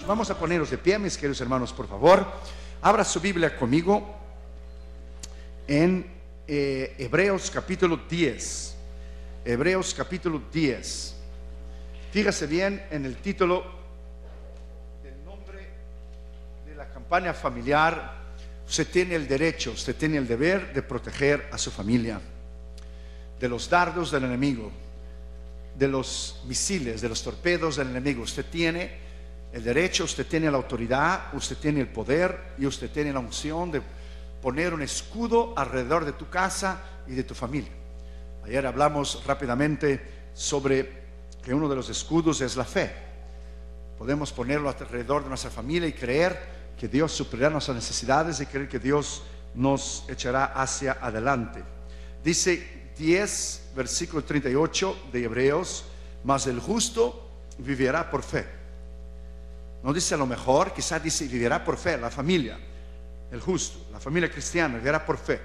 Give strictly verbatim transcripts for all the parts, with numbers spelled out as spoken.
Vamos a ponernos de pie, mis queridos hermanos, por favor. Abra su Biblia conmigo en eh, Hebreos capítulo diez. Hebreos capítulo diez. Fíjese bien en el título del nombre de la campaña familiar. Usted tiene el derecho, usted tiene el deber de proteger a su familia de los dardos del enemigo, de los misiles, de los torpedos del enemigo. Usted tiene el derecho, usted tiene la autoridad, usted tiene el poder y usted tiene la unción de poner un escudo alrededor de tu casa y de tu familia. Ayer hablamos rápidamente sobre que uno de los escudos es la fe. Podemos ponerlo alrededor de nuestra familia y creer que Dios suplirá nuestras necesidades y creer que Dios nos echará hacia adelante. Dice diez, versículo treinta y ocho de Hebreos: mas el justo vivirá por fe. No dice a lo mejor, quizás dice vivirá por fe. La familia, el justo, la familia cristiana vivirá por fe.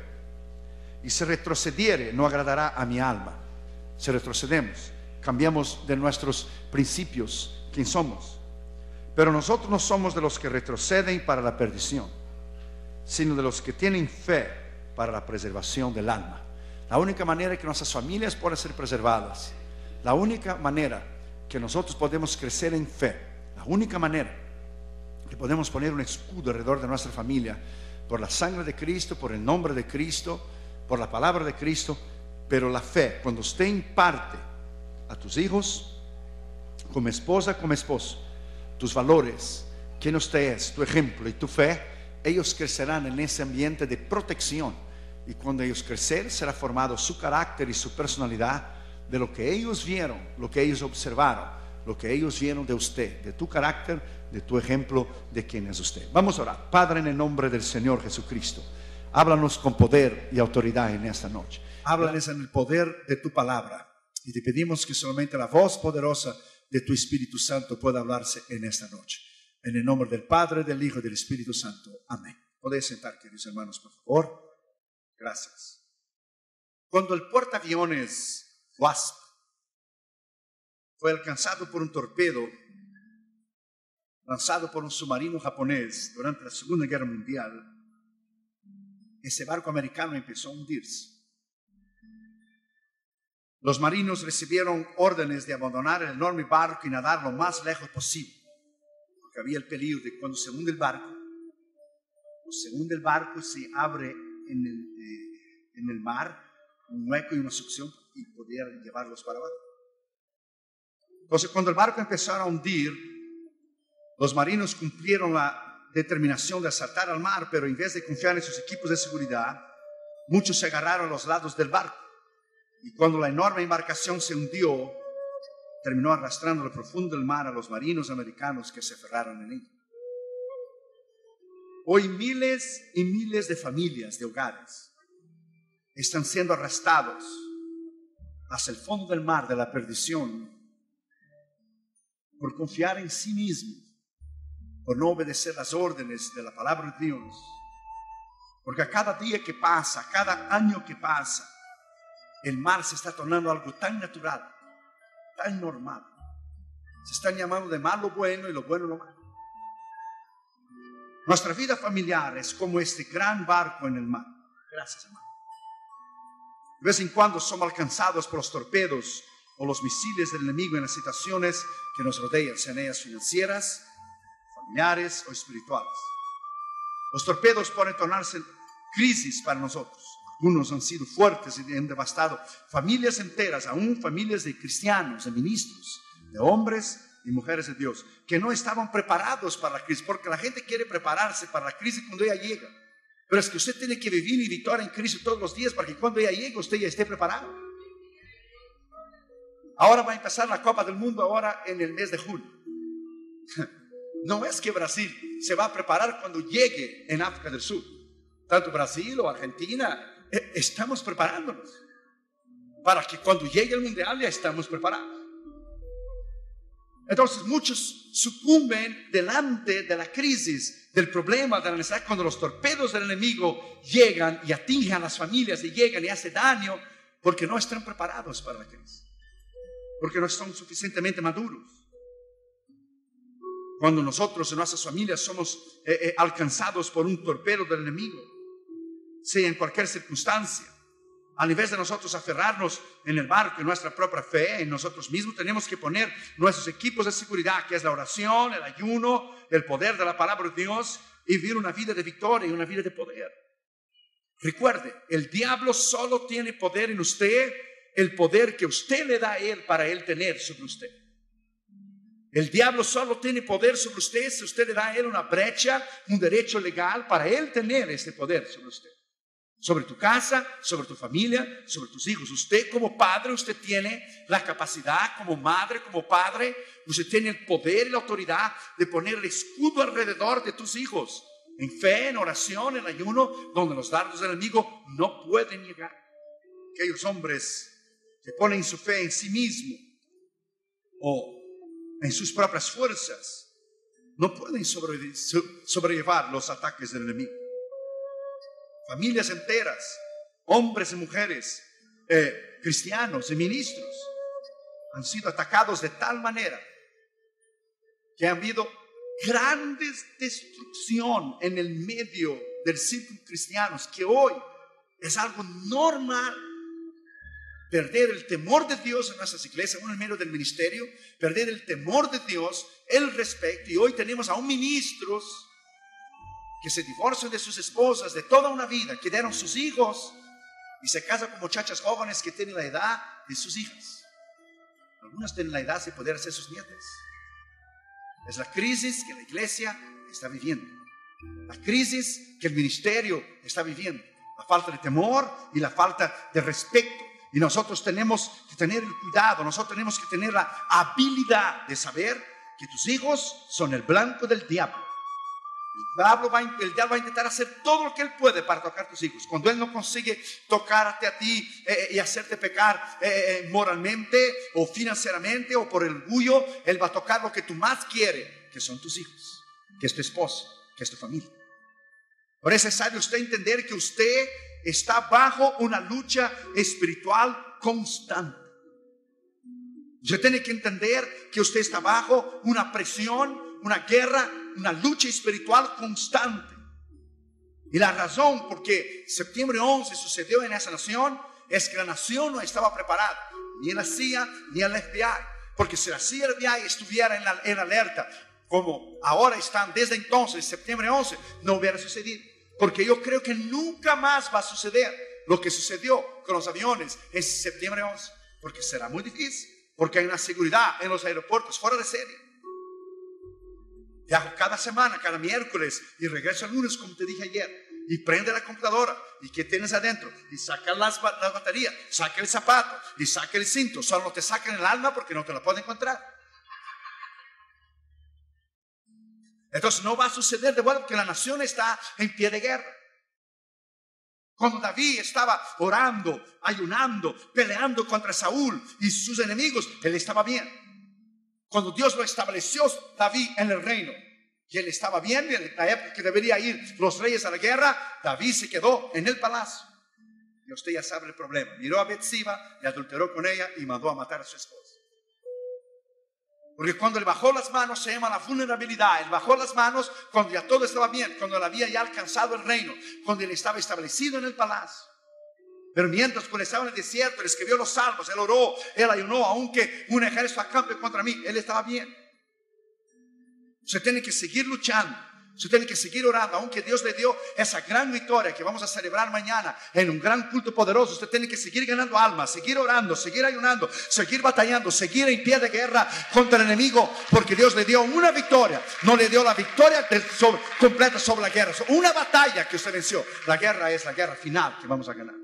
Y si retrocediere, no agradará a mi alma. Si retrocedemos, cambiamos de nuestros principios, quién somos. Pero nosotros no somos de los que retroceden para la perdición, sino de los que tienen fe para la preservación del alma. La única manera que nuestras familias puedan ser preservadas, la única manera que nosotros podemos crecer en fe, la única manera que podemos poner un escudo alrededor de nuestra familia, por la sangre de Cristo, por el nombre de Cristo, por la palabra de Cristo. Pero la fe, cuando usted imparte a tus hijos, como esposa, como esposo, tus valores, quién usted es, tu ejemplo y tu fe, ellos crecerán en ese ambiente de protección. Y cuando ellos crecer, será formado su carácter y su personalidad de lo que ellos vieron, lo que ellos observaron, lo que ellos vieron de usted, de tu carácter, de tu ejemplo, de quién es usted. Vamos a orar. Padre, en el nombre del Señor Jesucristo, háblanos con poder y autoridad en esta noche. Háblanos en el poder de tu palabra. Y te pedimos que solamente la voz poderosa de tu Espíritu Santo pueda hablarse en esta noche. En el nombre del Padre, del Hijo y del Espíritu Santo. Amén. Podéis sentar, queridos hermanos, por favor. Gracias. Cuando el portaaviones Wasp fue alcanzado por un torpedo lanzado por un submarino japonés durante la Segunda Guerra Mundial, ese barco americano empezó a hundirse. Los marinos recibieron órdenes de abandonar el enorme barco y nadar lo más lejos posible, porque había el peligro de cuando se hunde el barco, o se hunde el barco, se abre en el, eh, en el mar un hueco y una succión y podía llevarlos para abajo. Entonces, cuando el barco empezó a hundir, los marinos cumplieron la determinación de saltar al mar, pero en vez de confiar en sus equipos de seguridad, muchos se agarraron a los lados del barco. Y cuando la enorme embarcación se hundió, terminó arrastrando al profundo del mar a los marinos americanos que se aferraron en ella. Hoy miles y miles de familias, de hogares, están siendo arrastrados hacia el fondo del mar de la perdición por confiar en sí mismos, por no obedecer las órdenes de la palabra de Dios. Porque a cada día que pasa, a cada año que pasa, el mar se está tornando algo tan natural, tan normal. Se están llamando de malo bueno y lo bueno lo malo. Nuestra vida familiar es como este gran barco en el mar. Gracias, hermano. De vez en cuando somos alcanzados por los torpedos o los misiles del enemigo en las situaciones que nos rodean, sean ellas financieras, familiares o espirituales. Los torpedos pueden tornarse crisis para nosotros. Algunos han sido fuertes y han devastado familias enteras, aún familias de cristianos, de ministros, de hombres y mujeres de Dios, que no estaban preparados para la crisis, porque la gente quiere prepararse para la crisis cuando ella llega. Pero es que usted tiene que vivir y victoria en Cristo todos los días para que cuando ella llegue usted ya esté preparado. Ahora va a empezar la Copa del Mundo ahora en el mes de julio. No es que Brasil se va a preparar cuando llegue en África del Sur. Tanto Brasil o Argentina, eh, estamos preparándonos para que cuando llegue el mundial ya estamos preparados. Entonces muchos sucumben delante de la crisis, del problema, de la necesidad, cuando los torpedos del enemigo llegan y atingen a las familias y llegan y hacen daño, porque no están preparados para la crisis, porque no están suficientemente maduros. Cuando nosotros en nuestras familias somos eh, eh, alcanzados por un torpedo del enemigo, sea en cualquier circunstancia, al invés de nosotros aferrarnos en el barco, en nuestra propia fe, en nosotros mismos, tenemos que poner nuestros equipos de seguridad, que es la oración, el ayuno, el poder de la palabra de Dios, y vivir una vida de victoria y una vida de poder. Recuerde, el diablo solo tiene poder en usted, el poder que usted le da a él para él tener sobre usted. El diablo solo tiene poder sobre usted si usted le da a él una brecha, un derecho legal para él tener este poder sobre usted. Sobre tu casa, sobre tu familia, sobre tus hijos. Usted como padre, usted tiene la capacidad, como madre, como padre, usted tiene el poder y la autoridad de poner el escudo alrededor de tus hijos. En fe, en oración, en ayuno, donde los dardos del enemigo no pueden llegar. Aquellos hombres que ponen su fe en sí mismos o en sus propias fuerzas no pueden sobre, sobrellevar los ataques del enemigo. Familias enteras, hombres y mujeres, eh, cristianos y ministros han sido atacados de tal manera que ha habido grandes destrucción en el medio del círculo cristiano, que hoy es algo normal. Perder el temor de Dios en nuestras iglesias, en el medio del ministerio, perder el temor de Dios, el respeto. Y hoy tenemos aún ministros que se divorcian de sus esposas de toda una vida, que dieron sus hijos y se casan con muchachas jóvenes que tienen la edad de sus hijas. Algunas tienen la edad de poder ser sus nietas. Es la crisis que la iglesia está viviendo, la crisis que el ministerio está viviendo, la falta de temor y la falta de respeto. Y nosotros tenemos que tener el cuidado, nosotros tenemos que tener la habilidad de saber que tus hijos son el blanco del diablo. El diablo, va, el diablo va a intentar hacer todo lo que él puede para tocar a tus hijos. Cuando él no consigue tocarte a ti eh, y hacerte pecar eh, moralmente o financieramente o por el orgullo, él va a tocar lo que tú más quieres, que son tus hijos, que es tu esposa, que es tu familia. Por eso es necesario usted entender que usted está bajo una lucha espiritual constante. Usted tiene que entender que usted está bajo una presión, una guerra, una lucha espiritual constante. Y la razón por qué septiembre once sucedió en esa nación es que la nación no estaba preparada, ni en la C I A ni en la F B I. Porque si la C I A y el F B I estuviera en, la, en alerta, como ahora están desde entonces, septiembre once, no hubiera sucedido. Porque yo creo que nunca más va a suceder lo que sucedió con los aviones en septiembre once. Porque será muy difícil, porque hay una seguridad en los aeropuertos fuera de serie. Viajo cada semana, cada miércoles y regreso el lunes, como te dije ayer, y prende la computadora y ¿qué tienes adentro? Y saca las, las baterías, saca el zapato y saca el cinto. Solo te sacan el alma porque no te la pueden encontrar. Entonces no va a suceder de vuelta porque la nación está en pie de guerra. Cuando David estaba orando, ayunando, peleando contra Saúl y sus enemigos, él estaba bien. Cuando Dios lo estableció David en el reino, y él estaba bien, en la época que debería ir los reyes a la guerra, David se quedó en el palacio. Y usted ya sabe el problema. Miró a Betseba, le adulteró con ella y mandó a matar a su esposa. Porque cuando él bajó las manos, se llama la vulnerabilidad. Él bajó las manos cuando ya todo estaba bien, cuando él había ya alcanzado el reino, cuando él estaba establecido en el palacio. Pero mientras cuando estaba en el desierto, él escribió los salmos, él oró, él ayunó, aunque un ejército acampe contra mí, él estaba bien. Usted tiene que seguir luchando, usted tiene que seguir orando, aunque Dios le dio esa gran victoria que vamos a celebrar mañana en un gran culto poderoso. Usted tiene que seguir ganando almas, seguir orando, seguir ayunando, seguir batallando, seguir en pie de guerra contra el enemigo, porque Dios le dio una victoria, no le dio la victoria del, sobre, completa sobre la guerra, una batalla que usted venció. La guerra es la guerra final que vamos a ganar.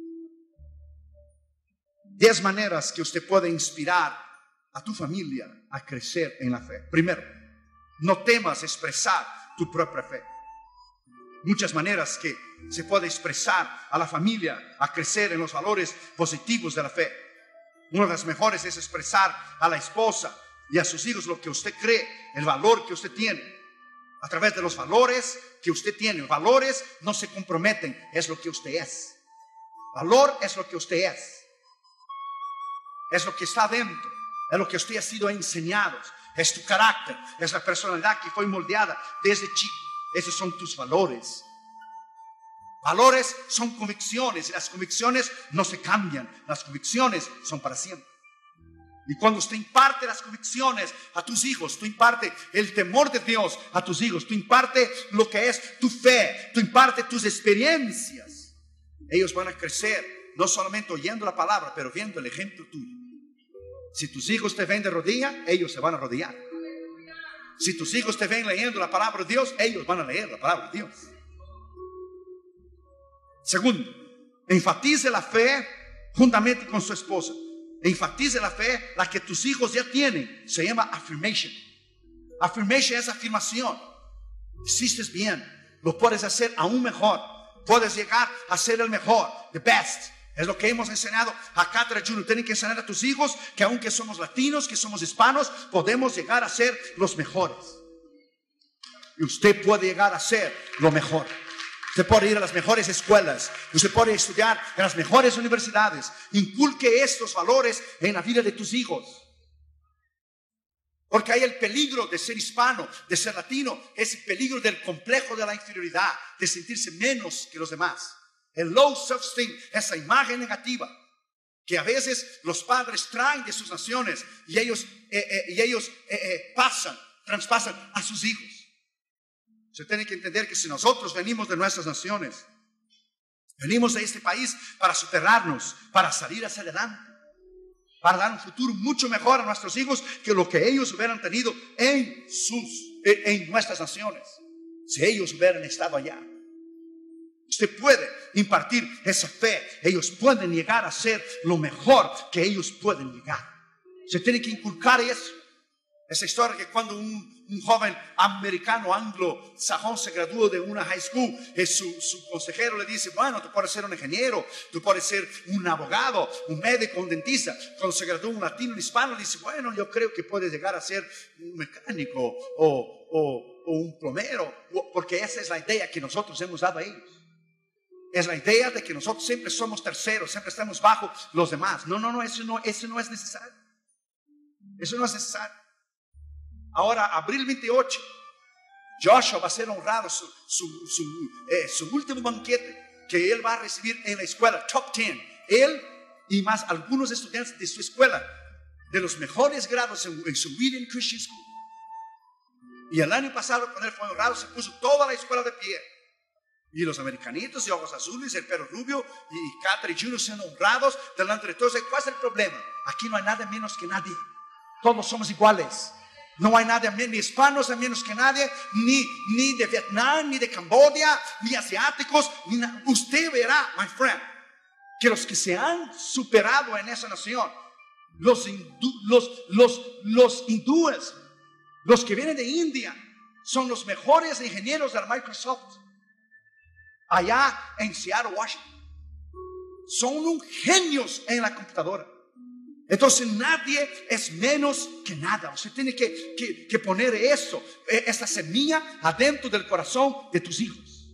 Diez maneras que usted puede inspirar a tu familia a crecer en la fe. Primero, no temas expresar tu propia fe. Muchas maneras que se puede expresar a la familia a crecer en los valores positivos de la fe. Una de las mejores es expresar a la esposa y a sus hijos lo que usted cree, el valor que usted tiene. A través de los valores que usted tiene. Valores no se comprometen, es lo que usted es. Valor es lo que usted es. Es lo que está dentro, es lo que usted ha sido enseñado, es tu carácter, es la personalidad que fue moldeada desde chico. Esos son tus valores. Valores son convicciones y las convicciones no se cambian. Las convicciones son para siempre. Y cuando usted imparte las convicciones a tus hijos, tú imparte el temor de Dios a tus hijos, tú imparte lo que es tu fe, tú imparte tus experiencias, ellos van a crecer no solamente oyendo la palabra, pero viendo el ejemplo tuyo. Si tus hijos te ven de rodillas, ellos se van a arrodillar. Si tus hijos te ven leyendo la palabra de Dios, ellos van a leer la palabra de Dios. Segundo, enfatice la fe juntamente con su esposa. Enfatice la fe, la que tus hijos ya tienen. Se llama affirmation. Affirmation es afirmación. Hiciste bien, lo puedes hacer aún mejor. Puedes llegar a ser el mejor, the best. Es lo que hemos enseñado a Cátedra Junior. Tienen que enseñar a tus hijos que aunque somos latinos, que somos hispanos, podemos llegar a ser los mejores. Y usted puede llegar a ser lo mejor. Usted puede ir a las mejores escuelas. Usted puede estudiar en las mejores universidades. Inculque estos valores en la vida de tus hijos. Porque hay el peligro de ser hispano, de ser latino. Es el peligro del complejo de la inferioridad, de sentirse menos que los demás. El low self-esteem, esa imagen negativa que a veces los padres traen de sus naciones y ellos, eh, eh, y ellos eh, eh, pasan, traspasan a sus hijos. Se tiene que entender que si nosotros venimos de nuestras naciones, venimos de este país para superarnos, para salir hacia adelante, para dar un futuro mucho mejor a nuestros hijos que lo que ellos hubieran tenido en, sus, en nuestras naciones, si ellos hubieran estado allá. Usted puede impartir esa fe. Ellos pueden llegar a ser lo mejor que ellos pueden llegar. Se tiene que inculcar eso. Esa historia que cuando un, un joven americano anglosajón se graduó de una high school, eh, su, su consejero le dice: bueno, tú puedes ser un ingeniero, tú puedes ser un abogado, un médico, un dentista. Cuando se graduó un latino, un hispano, le dice: bueno, yo creo que puedes llegar a ser un mecánico o, o, o un plomero, porque esa es la idea que nosotros hemos dado a ellos. Es la idea de que nosotros siempre somos terceros, siempre estamos bajo los demás. No, no, no, eso no, eso no es necesario. Eso no es necesario. Ahora, abril veintiocho, Joshua va a ser honrado su, su, su, eh, su último banquete que él va a recibir en la escuela, top diez. Él y más algunos estudiantes de su escuela, de los mejores grados en, en su William Christian School. Y el año pasado, cuando él fue honrado, se puso toda la escuela de pie. Y los americanitos y ojos azules, el pelo rubio y Cátedra Junior siendo honrados delante de todos. ¿Cuál es el problema? Aquí no hay nada menos que nadie. Todos somos iguales. No hay nadie, ni hispanos menos que nadie, ni, ni de Vietnam, ni de Camboya, ni asiáticos. Ni Usted verá, my friend, que los que se han superado en esa nación, los, hindú, los, los, los hindúes, los que vienen de India, son los mejores ingenieros de la Microsoft. Allá en Seattle, Washington, son un genios en la computadora. Entonces nadie es menos que nada. Usted tiene que, que, que poner eso, esta semilla adentro del corazón de tus hijos.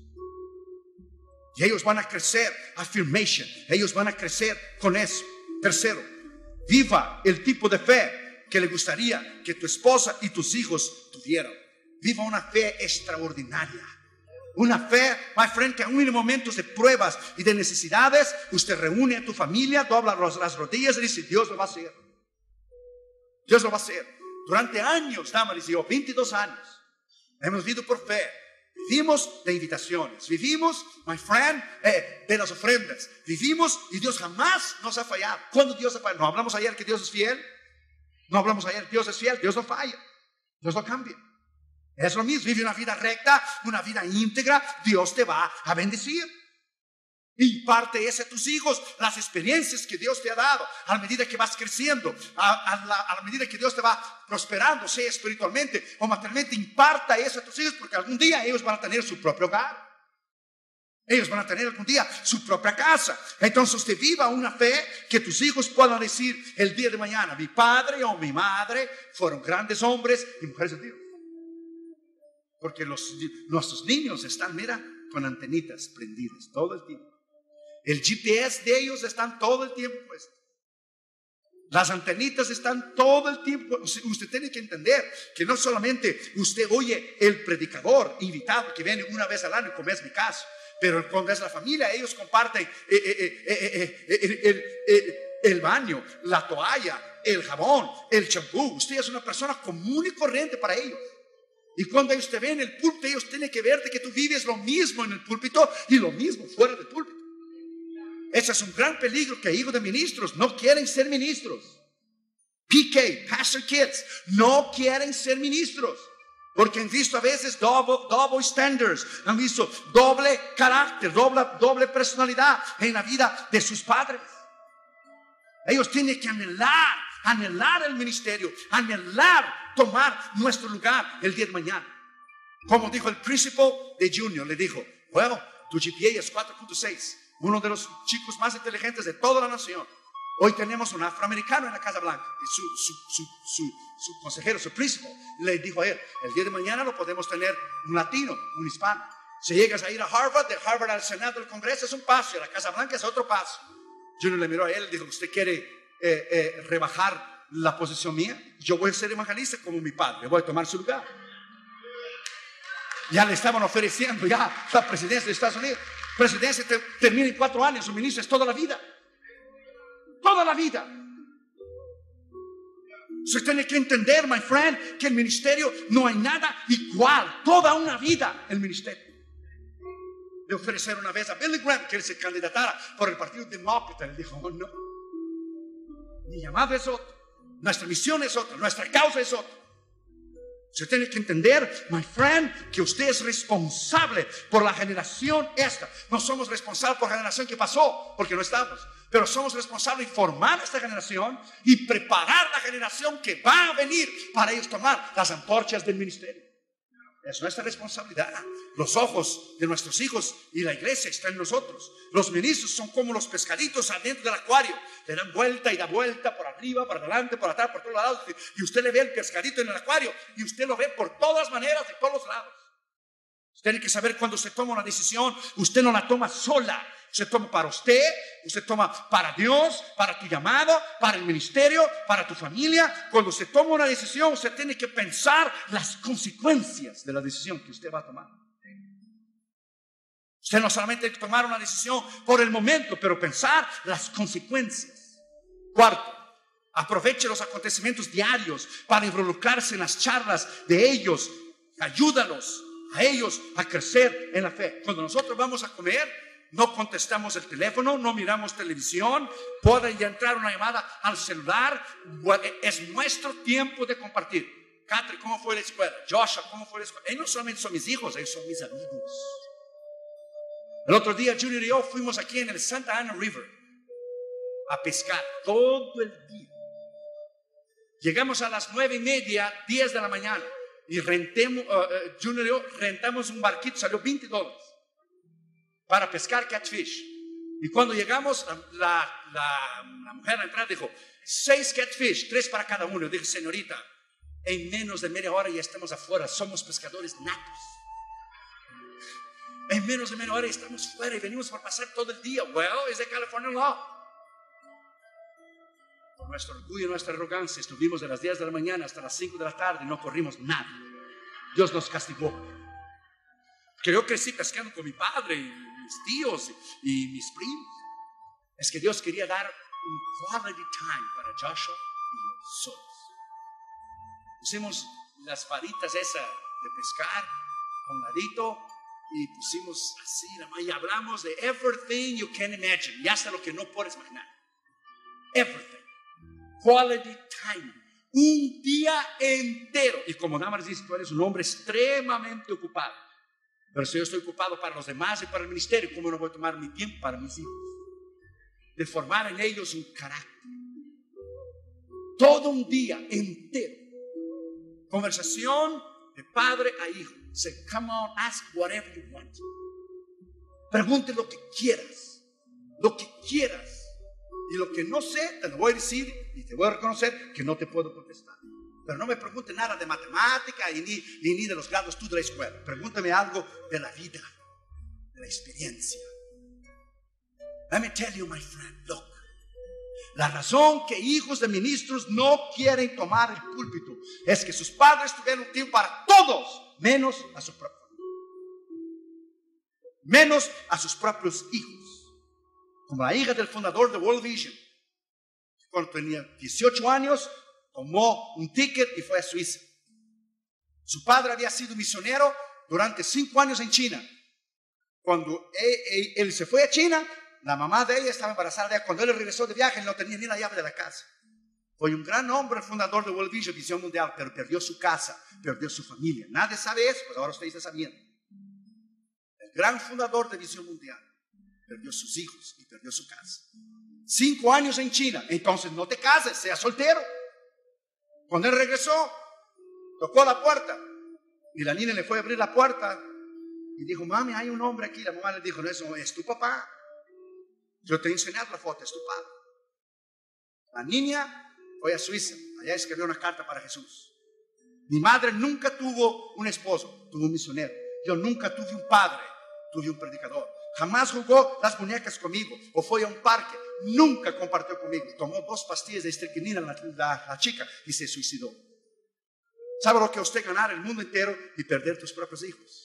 Y ellos van a crecer, affirmation. Ellos van a crecer con eso. Tercero, viva el tipo de fe que le gustaría que tu esposa y tus hijos tuvieran. Viva una fe extraordinaria. Una fe, my friend, que aún en momentos de pruebas y de necesidades, usted reúne a tu familia, dobla las rodillas y dice: Dios lo va a hacer. Dios lo va a hacer. Durante años, Damaris y yo, veintidós años, hemos vivido por fe. Vivimos de invitaciones. Vivimos, my friend, eh, de las ofrendas. Vivimos y Dios jamás nos ha fallado. ¿Cuándo Dios ha fallado? No hablamos ayer que Dios es fiel. No hablamos ayer que Dios es fiel. Dios no falla. Dios no cambia. Es lo mismo, vive una vida recta, una vida íntegra, Dios te va a bendecir. Imparte eso a tus hijos, las experiencias que Dios te ha dado, a medida que vas creciendo, a, a, la, a la medida que Dios te va prosperando, sea espiritualmente o materialmente. Imparta eso a tus hijos, porque algún día ellos van a tener su propio hogar. Ellos van a tener algún día su propia casa. Entonces usted viva una fe que tus hijos puedan decir el día de mañana: mi padre o mi madre fueron grandes hombres y mujeres de Dios. Porque los, nuestros niños están, mira, con antenitas prendidas todo el tiempo. El G P S de ellos están todo el tiempo puesto. Las antenitas están todo el tiempo. Usted tiene que entender que no solamente usted oye el predicador invitado que viene una vez al año, como es mi caso, pero cuando es la familia, ellos comparten eh, eh, eh, eh, eh, el, el, el baño, la toalla, el jabón, el champú. Usted es una persona común y corriente para ellos. Y cuando ellos te ven en el púlpito, ellos tienen que ver de que tú vives lo mismo en el púlpito y lo mismo fuera del púlpito. Ese es un gran peligro, que hijos de ministros no quieren ser ministros. P K, Pastor Kids, no quieren ser ministros, porque han visto a veces double, double standards, han visto doble carácter, doble, doble personalidad en la vida de sus padres. Ellos tienen que anhelar, anhelar el ministerio, anhelar tomar nuestro lugar el día de mañana. Como dijo el principal de Junior, le dijo: bueno, tu G P A es cuatro punto seis, uno de los chicos más inteligentes de toda la nación. Hoy tenemos un afroamericano en la Casa Blanca, y su, su, su, su, su consejero, su principal, le dijo a él: el día de mañana lo podemos tener un latino, un hispano. Si llegas a ir a Harvard, de Harvard al Senado del Congreso es un paso, y a la Casa Blanca es otro paso. Junior le miró a él y dijo: ¿usted quiere eh, eh, rebajar la posición mía? Yo voy a ser evangelista como mi padre, voy a tomar su lugar. Ya le estaban ofreciendo ya la presidencia de Estados Unidos. Presidencia te, termina en cuatro años, su ministro es toda la vida. Toda la vida. Usted tiene que entender, my friend, que el ministerio no hay nada igual. Toda una vida el ministerio. Le ofrecieron una vez a Billy Graham que él se candidatara por el Partido Demócrata. Él dijo: oh, no, mi llamado es otro, nuestra misión es otra, nuestra causa es otra. Usted tiene que entender, my friend, que usted es responsable por la generación esta. No somos responsables por la generación que pasó, porque no estamos, pero somos responsables de formar esta generación y preparar la generación que va a venir para ellos tomar las antorchas del ministerio. Es nuestra responsabilidad. Los ojos de nuestros hijos y la iglesia están en nosotros. Los ministros son como los pescaditos adentro del acuario. Le dan vuelta y da vuelta por arriba, por adelante, por atrás, por todos lados. Y usted le ve el pescadito en el acuario y usted lo ve por todas maneras, de todos los lados. Usted tiene que saber cuando se toma una decisión, usted no la toma sola. Usted toma para usted, usted toma para Dios, para tu llamado, para el ministerio, para tu familia. Cuando usted toma una decisión, usted tiene que pensar las consecuencias de la decisión que usted va a tomar. Usted no solamente tiene que tomar una decisión por el momento, pero pensar las consecuencias. Cuarto, aproveche los acontecimientos diarios para involucrarse en las charlas de ellos. Ayúdalos a ellos a crecer en la fe. Cuando nosotros vamos a comer, no contestamos el teléfono, no miramos televisión. Puede ya entrar una llamada al celular. Es nuestro tiempo de compartir. Catherine, ¿cómo fue la escuela? Joshua, ¿cómo fue la escuela? Ellos no solamente son mis hijos, ellos son mis amigos. El otro día Junior y yo fuimos aquí en el Santa Ana River a pescar todo el día. Llegamos a las nueve y media, diez de la mañana, y rentemos, uh, uh, Junior y yo rentamos un barquito, salió veinte dólares para pescar catfish. Y cuando llegamos, la, la, la mujer a la entrada dijo: seis catfish, tres para cada uno. Yo dije: señorita, en menos de media hora ya estamos afuera, somos pescadores natos. En menos de media hora estamos fuera y venimos por pasar todo el día. Well, es de California law. Por nuestro orgullo y nuestra arrogancia estuvimos de las diez de la mañana hasta las cinco de la tarde y no corrimos nada. Dios nos castigó. Que yo crecí pescando con mi padre y mis tíos y, y mis primos. Es que Dios quería dar un quality time para Joshua y yo solos. Pusimos las varitas esas de pescar a un ladito y pusimos así y hablamos de everything you can imagine, y hasta lo que no puedes imaginar. Everything. Quality time. Un día entero. Y como Damaris dice, tú eres un hombre extremadamente ocupado. Pero si yo estoy ocupado para los demás y para el ministerio, ¿cómo no voy a tomar mi tiempo para mis hijos? De formar en ellos un carácter. Todo un día entero. Conversación de padre a hijo. Say, come on, ask whatever you want. Pregunte lo que quieras. Lo que quieras. Y lo que no sé, te lo voy a decir y te voy a reconocer que no te puedo contestar. Pero no me pregunte nada de matemática y ni, ni, ni de los grados tú de la escuela. Pregúntame algo de la vida, de la experiencia. Let me tell you, my friend, look. La razón que hijos de ministros no quieren tomar el púlpito es que sus padres tuvieron tiempo para todos, menos a su propio menos a sus propios hijos. Como la hija del fundador de World Vision, cuando tenía dieciocho años, tomó un ticket y fue a Suiza. Su padre había sido misionero durante cinco años en China. Cuando él, él, él se fue a China, la mamá de ella estaba embarazada de ella. Cuando él regresó de viaje, él no tenía ni la llave de la casa. Fue un gran hombre, el fundador de World Vision, Visión Mundial, pero perdió su casa, perdió su familia. Nadie sabe eso, pues ahora usted está sabiendo. Gran fundador de Visión Mundial, perdió sus hijos y perdió su casa. Cinco años en China. Entonces no te cases, sea soltero. Cuando él regresó, tocó la puerta y la niña le fue a abrir la puerta y dijo: mami, hay un hombre aquí. La mamá le dijo: no, eso es tu papá. Yo te he enseñado la foto, es tu padre. La niña fue a Suiza, allá escribió una carta para Jesús. Mi madre nunca tuvo un esposo, tuvo un misionero. Yo nunca tuve un padre, tuve un predicador. Jamás jugó las muñecas conmigo o fue a un parque. Nunca compartió conmigo. Tomó dos pastillas de estricnina la, la, la chica y se suicidó. ¿Sabe lo que usted ganar el mundo entero y perder tus propios hijos?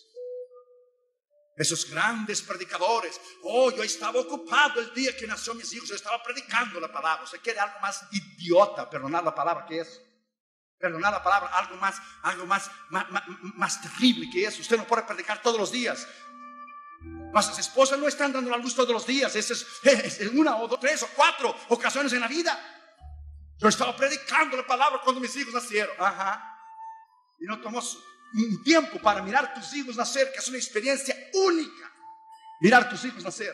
Esos grandes predicadores: oh, yo estaba ocupado el día que nació mis hijos, yo estaba predicando la palabra. ¿Usted quiere algo más idiota, perdonar la palabra, que es? Perdonar la palabra, algo más, algo más, más, más, más terrible que eso. Usted no puede predicar todos los días. Nuestras esposas no están dando la luz todos los días. Esa es, es una o dos, tres o cuatro ocasiones en la vida. Yo estaba predicando la palabra cuando mis hijos nacieron. Ajá. Y no tomó un tiempo para mirar tus hijos nacer, que es una experiencia única. Mirar tus hijos nacer.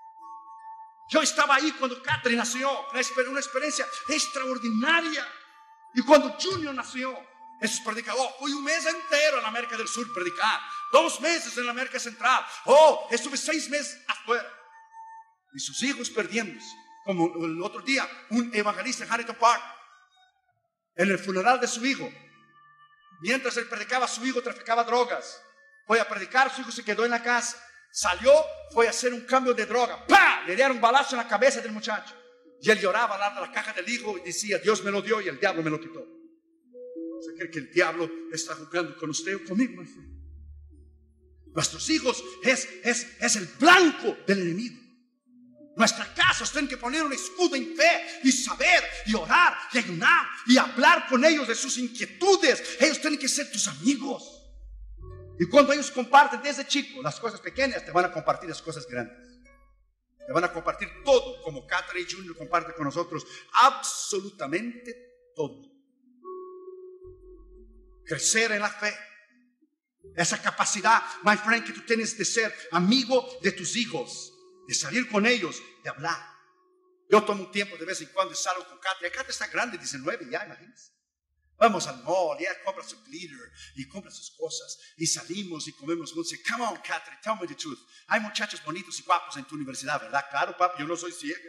Yo estaba ahí cuando Catherine nació. Una experiencia extraordinaria. Y cuando Junior nació, Jesús predicó. Fui un mes entero en la América del Sur predicar. Dos meses en la América Central. Oh, estuve seis meses afuera. Y sus hijos perdiéndose. Como el otro día, un evangelista en Harrington Park, en el funeral de su hijo, mientras él predicaba, su hijo traficaba drogas. Fue a predicar, su hijo se quedó en la casa. Salió, fue a hacer un cambio de droga. ¡Pah! Le dieron un balazo en la cabeza del muchacho. Y él lloraba al lado de la caja del hijo y decía: Dios me lo dio y el diablo me lo quitó. ¿Usted cree que el diablo está jugando con usted o conmigo? Nuestros hijos es, es, es el blanco del enemigo. Nuestra casa tienen que poner un escudo en fe y saber y orar y ayunar y hablar con ellos de sus inquietudes. Ellos tienen que ser tus amigos. Y cuando ellos comparten desde chicos las cosas pequeñas, te van a compartir las cosas grandes. Te van a compartir todo, como Catherine Junior comparte con nosotros, absolutamente todo. Crecer en la fe, esa capacidad, my friend, que tú tienes de ser amigo de tus hijos, de salir con ellos, de hablar. Yo tomo un tiempo de vez en cuando y salgo con Catherine. Catherine está grande, diecinueve ya, imagínense. Vamos al mall y ella compra su glitter y compra sus cosas y salimos y comemos mucho. Come on, Catherine, tell me the truth. Hay muchachos bonitos y guapos en tu universidad, ¿verdad? Claro, papi, yo no soy ciega.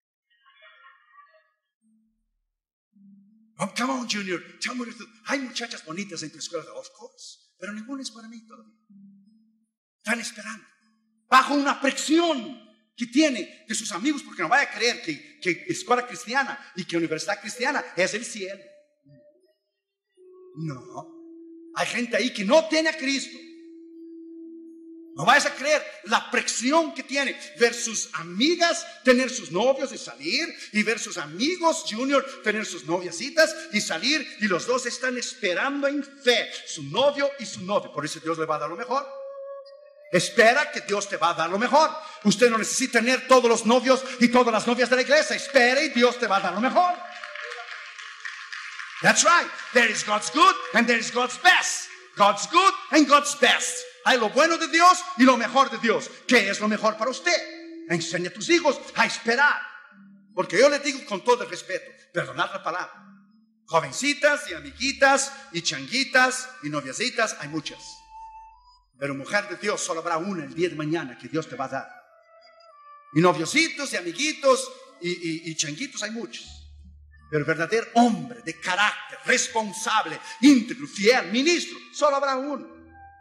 Oh, come on, Junior, tell me the truth. Hay muchachas bonitas en tu escuela, of course, pero ninguna es para mí todavía. Están esperando bajo una presión que tiene de sus amigos, porque no vaya a creer que, que escuela cristiana y que universidad cristiana es el cielo. No, hay gente ahí que no tiene a Cristo. No vayas a creer la presión que tiene ver sus amigas tener sus novios y salir, y ver sus amigos Junior tener sus noviecitas y salir, y los dos están esperando en fe, su novio y su novia. Por eso Dios le va a dar lo mejor. Espera que Dios te va a dar lo mejor. Usted no necesita tener todos los novios y todas las novias de la iglesia. Espera y Dios te va a dar lo mejor. That's right. There is God's good and there is God's best. God's good and God's best. Hay lo bueno de Dios y lo mejor de Dios. ¿Qué es lo mejor para usted? Enseña a tus hijos a esperar. Porque yo les digo con todo el respeto, perdonad la palabra. Jovencitas y amiguitas y changuitas y noviecitas hay muchas. Pero mujer de Dios solo habrá una el día de mañana que Dios te va a dar. Y noviocitos y amiguitos y, y, y changuitos hay muchos. Pero el verdadero hombre de carácter, responsable, íntegro, fiel, ministro, solo habrá uno.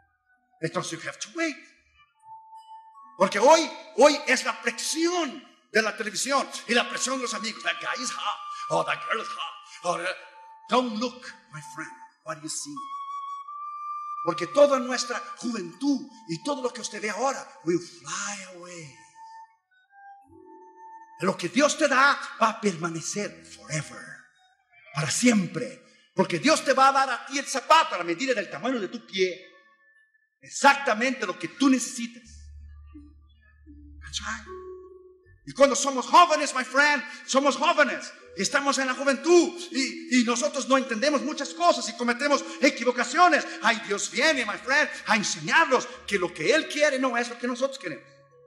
Entonces you have to wait. Porque hoy, hoy es la presión de la televisión y la presión de los amigos. That guy is hot. Oh, that girl is hot. Oh, that... Don't look, my friend. What do you see? Porque toda nuestra juventud y todo lo que usted ve ahora will fly away. Lo que Dios te da va a permanecer forever, para siempre. Porque Dios te va a dar a ti el zapato a la medida del tamaño de tu pie, exactamente lo que tú necesitas. That's right. Y cuando somos jóvenes, my friend, somos jóvenes y estamos en la juventud y, y nosotros no entendemos muchas cosas y cometemos equivocaciones. Ay, Dios viene, my friend, a enseñarnos que lo que Él quiere no es lo que nosotros queremos.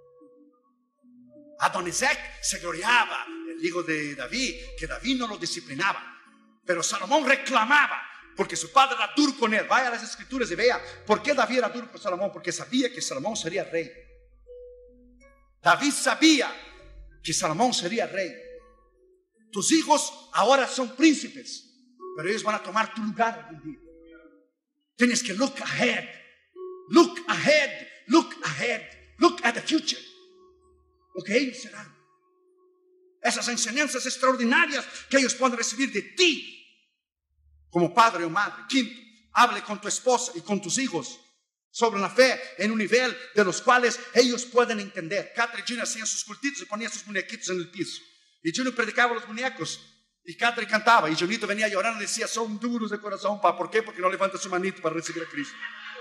Adonizek se gloriaba, el hijo de David, que David no lo disciplinaba, pero Salomón reclamaba porque su padre era duro con él. Vaya a las escrituras y vea por qué David era duro con Salomón, porque sabía que Salomón sería rey. David sabía que Salomón sería rey. Tus hijos ahora son príncipes, pero ellos van a tomar tu lugar algún día. Tienes que look ahead, look ahead, look ahead, look at the future. Lo que ellos serán. Esas enseñanzas extraordinarias que ellos pueden recibir de ti como padre o madre. Quinto, hable con tu esposa y con tus hijos sobre la fe en un nivel de los cuales ellos pueden entender. Catherine y Junior hacían sus cultitos y ponían sus muñequitos en el piso. Y Junior predicaba los muñecos y Catherine cantaba. Y Junito venía llorando y decía: son duros de corazón, pa. ¿Por qué? Porque no levanta su manito para recibir a Cristo.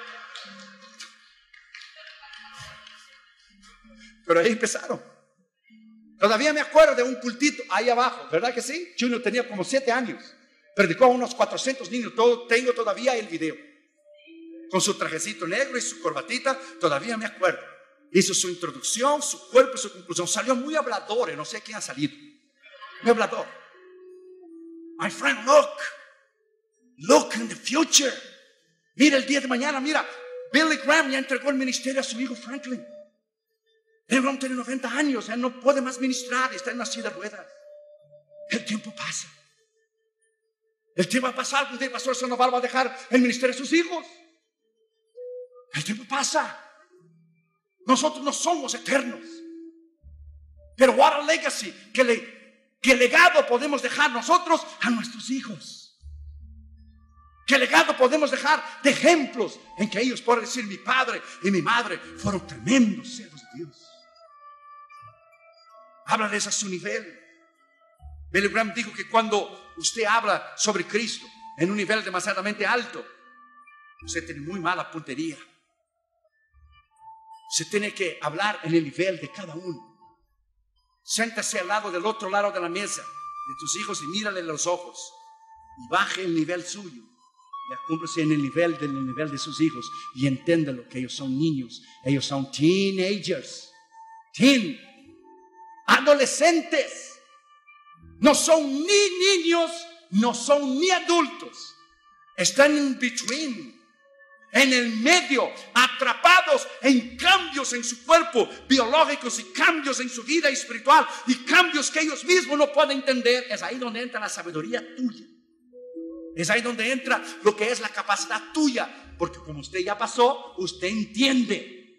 Pero ahí empezaron. Todavía me acuerdo de un cultito ahí abajo, ¿verdad que sí? Junior tenía como siete años. Predicó a unos cuatrocientos niños. Todo, tengo todavía el video. Con su trajecito negro y su corbatita, todavía me acuerdo. Hizo su introducción, su cuerpo, su conclusión. Salió muy hablador, no sé quién ha salido. Muy hablador. My friend, look. Look in the future. Mira el día de mañana, mira. Billy Graham ya entregó el ministerio a su hijo Franklin. Billy Graham tiene noventa años, él no puede más ministrar, está en una silla de ruedas. El tiempo pasa. El tiempo va a pasar, un día el pastor Sandoval va a dejar el ministerio a sus hijos. El tiempo pasa. Nosotros no somos eternos. Pero what a legacy, que, le, que legado podemos dejar nosotros a nuestros hijos. ¿Qué legado podemos dejar de ejemplos en que ellos puedan decir: mi padre y mi madre fueron tremendos siervos de Dios? Háblales a su nivel. Billy Graham dijo que cuando usted habla sobre Cristo en un nivel demasiadamente alto, usted tiene muy mala puntería. Se tiene que hablar en el nivel de cada uno. Siéntase al lado del otro lado de la mesa de tus hijos y mírale en los ojos y baje el nivel suyo. Y acúmplese en el nivel del nivel de sus hijos y entiéndalo, que ellos son niños, ellos son teenagers, teen, adolescentes. No son ni niños, no son ni adultos. Están en between, en el medio, atrapados en cambios en su cuerpo biológicos y cambios en su vida espiritual y cambios que ellos mismos no pueden entender. Es ahí donde entra la sabiduría tuya. Es ahí donde entra lo que es la capacidad tuya, porque como usted ya pasó, usted entiende.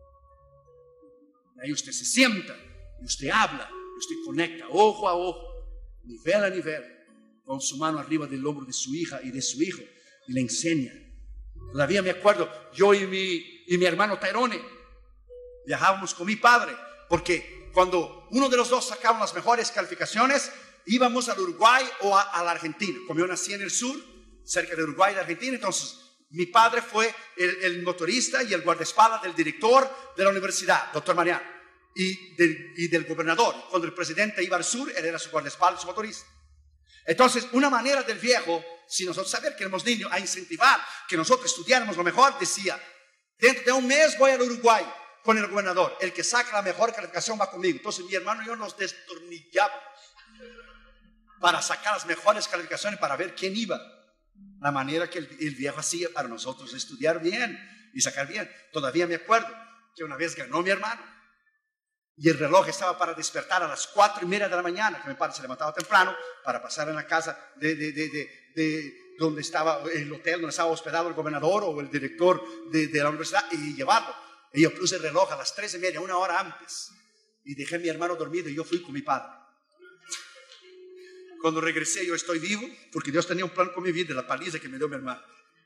Ahí usted se sienta y usted habla, y usted conecta ojo a ojo, nivel a nivel, con su mano arriba del hombro de su hija y de su hijo, y le enseña. Todavía me acuerdo, yo y mi, y mi hermano Tyrone viajábamos con mi padre, porque cuando uno de los dos sacaba las mejores calificaciones, íbamos al Uruguay o a, a la Argentina. Como yo nací en el sur, cerca de Uruguay y de Argentina, entonces mi padre fue el, el motorista y el guardaespaldas del director de la universidad, doctor Mariano, y del, y del gobernador. Cuando el presidente iba al sur, él era su guardaespaldas, su motorista. Entonces, una manera del viejo, si nosotros saber que éramos niños, a incentivar que nosotros estudiáramos lo mejor, decía: dentro de un mes voy al Uruguay con el gobernador, el que saca la mejor calificación va conmigo. Entonces mi hermano y yo nos destornillábamos para sacar las mejores calificaciones, para ver quién iba. La manera que el, el viejo hacía para nosotros estudiar bien y sacar bien. Todavía me acuerdo que una vez ganó mi hermano y el reloj estaba para despertar a las cuatro y media de la mañana, que mi padre se levantaba temprano para pasar en la casa de, de, de, de, de donde estaba el hotel donde estaba hospedado el gobernador o el director de, de la universidad, y llevarlo. Y yo puse el reloj a las tres y media, una hora antes, y dejé a mi hermano dormido y yo fui con mi padre. Cuando regresé, yo estoy vivo porque Dios tenía un plan con mi vida, la paliza que me dio mi hermano.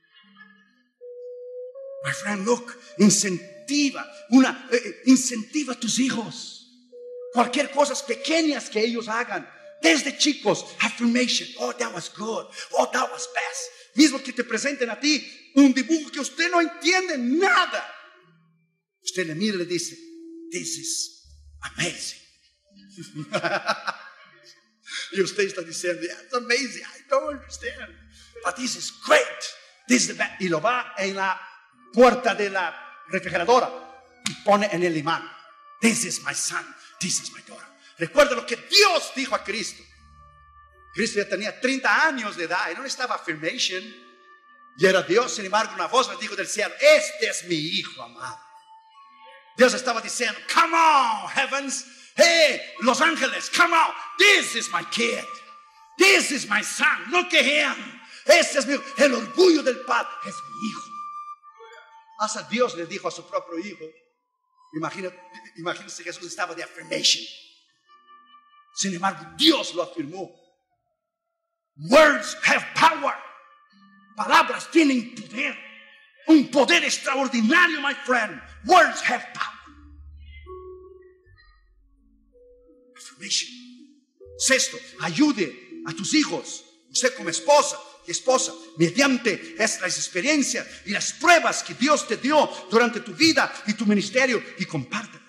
My friend, look, incentiva, una, eh, incentiva a tus hijos. Cualquier cosa pequeñas que ellos hagan, desde chicos, affirmation. Oh, that was good. Oh, that was best. Mismo que te presenten a ti un dibujo que usted no entiende nada, usted le mira y le dice, this is amazing. Y usted está diciendo, yeah, it's amazing, I don't understand, but this is great, this is the best. Y lo va en la puerta de la refrigeradora y pone en el imán, this is my son, this is my daughter. Recuerda lo que Dios dijo a Cristo. Cristo ya tenía treinta años de edad y no necesitaba affirmation, y era Dios. Sin embargo, una voz me dijo del cielo, este es mi hijo amado. Dios estaba diciendo, come on heavens, hey los ángeles, come on, this is my kid, this is my son, look at him, este es mi hijo. El orgullo del padre es mi hijo. Hasta Dios le dijo a su propio hijo. Imagínate, imagínate, Jesús estaba de affirmation. Sin embargo, Dios lo afirmó. Words have power. Palabras tienen poder. Un poder extraordinario, my friend. Words have power. Affirmation. Sexto, ayude a tus hijos, usted como esposa y esposa, mediante las experiencias y las pruebas que Dios te dio durante tu vida y tu ministerio, y compártelas.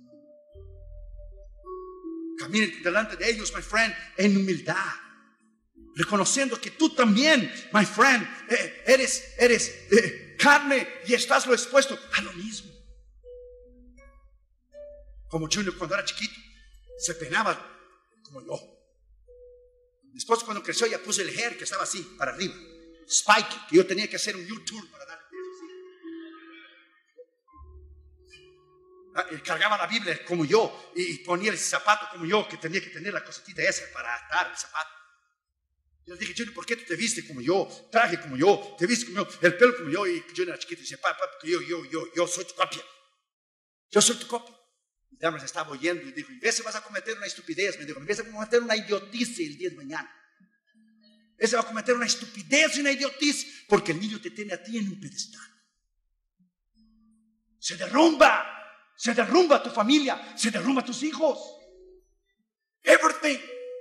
Camine delante de ellos, my friend, en humildad, reconociendo que tú también, my friend, eh, eres, eres eh, carne y estás lo expuesto a lo mismo. Como Junior cuando era chiquito, se peinaba como yo. Después cuando creció ya puse el hair que estaba así, para arriba, spiky, que yo tenía que hacer un U-turn para darle peso. Cargaba la Biblia como yo y ponía el zapato como yo, que tenía que tener la cositita esa para atar el zapato. Yo le dije, Junior, ¿por qué tú te viste como yo? Traje como yo, te viste como yo, el pelo como yo. Y Junior era chiquito y decía, papá, porque yo, yo, yo, yo soy tu copia. Yo soy tu copia. Y Dama se estaba oyendo y dijo, en vez de vas a cometer una estupidez, me dijo, en vez de cometer una idiotice el día de mañana, ese va a cometer una estupidez y una idiotice, porque el niño te tiene a ti en un pedestal. Se derrumba, se derrumba tu familia, se derrumba tus hijos. Everything.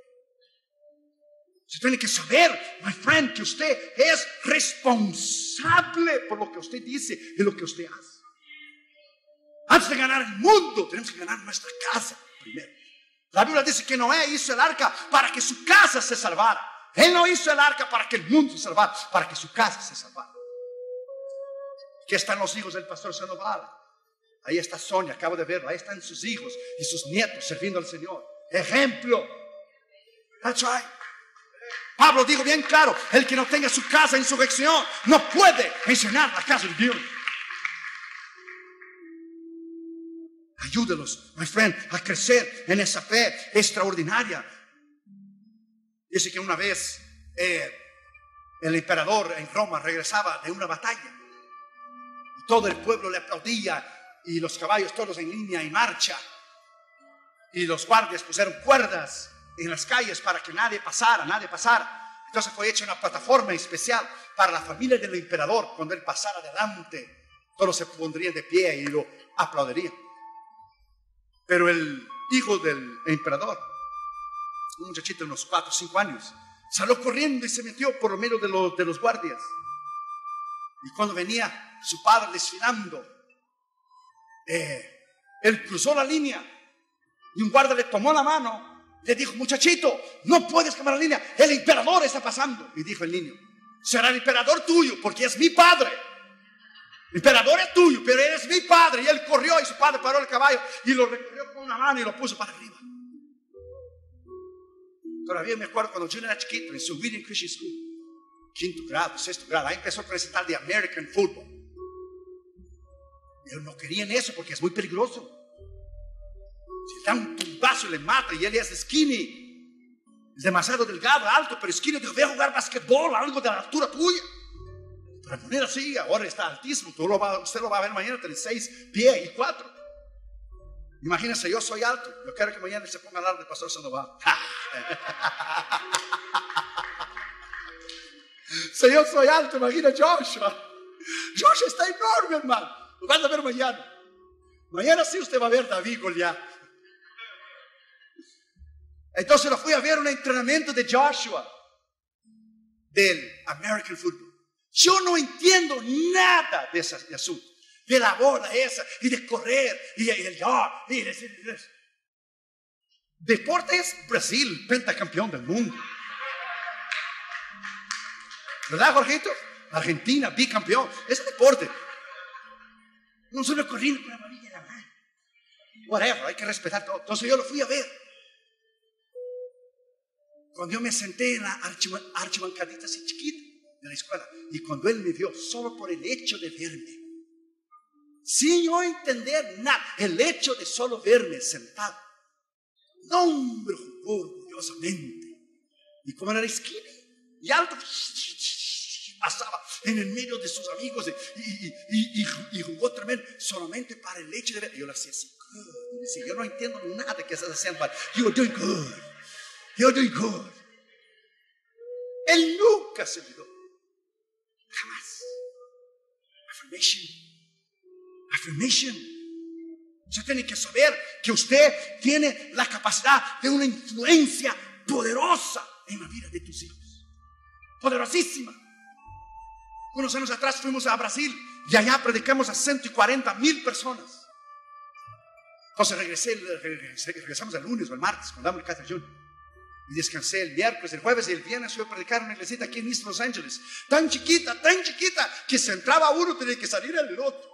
Se tiene que saber, my friend, que usted es responsable por lo que usted dice y lo que usted hace. Antes de ganar el mundo, tenemos que ganar nuestra casa primero. La Biblia dice que Noé hizo el arca para que su casa se salvara. Él no hizo el arca para que el mundo se salvara, para que su casa se salvara. Aquí están los hijos del pastor Sandoval. Ahí está Sonia, acabo de verlo. Ahí están sus hijos y sus nietos sirviendo al Señor. Ejemplo. That's right. Pablo dijo bien claro, el que no tenga su casa en sujeción no puede mencionar la casa de Dios. Ayúdelos, my friend, a crecer en esa fe extraordinaria. Dice que una vez eh, el emperador en Roma regresaba de una batalla y todo el pueblo le aplaudía y los caballos todos en línea y marcha, y los guardias pusieron cuerdas en las calles para que nadie pasara, nadie pasara. Entonces fue hecha una plataforma especial para la familia del emperador. Cuando él pasara adelante, todos se pondrían de pie y lo aplaudirían. Pero el hijo del emperador, un muchachito de unos cuatro o cinco años, salió corriendo y se metió por lo medio de los, de los guardias. Y cuando venía su padre desfilando, eh, él cruzó la línea y un guardia le tomó la mano. Le dijo, muchachito, no puedes quemar la línea, el emperador está pasando. Y dijo el niño, será el emperador tuyo porque es mi padre. El emperador es tuyo, pero él es mi padre. Y él corrió y su padre paró el caballo y lo recorrió con una mano y lo puso para arriba. Todavía me acuerdo cuando yo era chiquito en su William Christian School, quinto grado, sexto grado, ahí empezó a presentar de American Football. Pero no querían eso porque es muy peligroso. Si le da un tumbazo y le mata, y él es skinny, es demasiado delgado, alto, pero skinny. Dijo, ve a jugar basquetbol, algo de la altura tuya. Para poner así, ahora está altísimo. Tú lo va, usted lo va a ver mañana, tiene seis pies y cuatro. Imagínense, yo soy alto. Yo quiero que mañana se ponga al lado del pastor Sandoval. Si yo soy alto, imagina Joshua. Joshua está enorme, hermano. Lo van a ver mañana. Mañana sí usted va a ver David Goliat. Entonces lo fui a ver un entrenamiento de Joshua del American Football. Yo no entiendo nada de ese asunto, de la bola esa y de correr y el yard y de, de, de. Deporte es Brasil, pentacampeón del mundo, ¿verdad, Jorgito? Argentina, bicampeón. Es deporte. No solo corriendo con la manilla en la mano. Whatever, hay que respetar todo. Entonces yo lo fui a ver. Cuando yo me senté en la archibancadita así chiquita de la escuela, y cuando él me vio, solo por el hecho de verme, sin yo entender nada, el hecho de solo verme sentado, no, hombre, jugó orgullosamente. Y como era esquina y alto, pasaba en el medio de sus amigos y, y, y, y, y jugó tremendo, solamente para el hecho de ver. Yo le hacía así, good. Y decía, yo no entiendo nada que estás haciendo, but you are doing good. You're doing good. Él nunca se olvidó. Jamás. Affirmation. Affirmation. Usted tiene que saber que usted tiene la capacidad de una influencia poderosa en la vida de tus hijos. Poderosísima. Unos años atrás fuimos a Brasil y allá predicamos a ciento cuarenta mil personas. Entonces regresé, regresé, regresamos el lunes o el martes cuando damos el Castellón. Y descansé el miércoles, el jueves y el viernes. Fui a predicar en una iglesia aquí en East Los Angeles, tan chiquita, tan chiquita, que se entraba uno, tenía que salir el otro.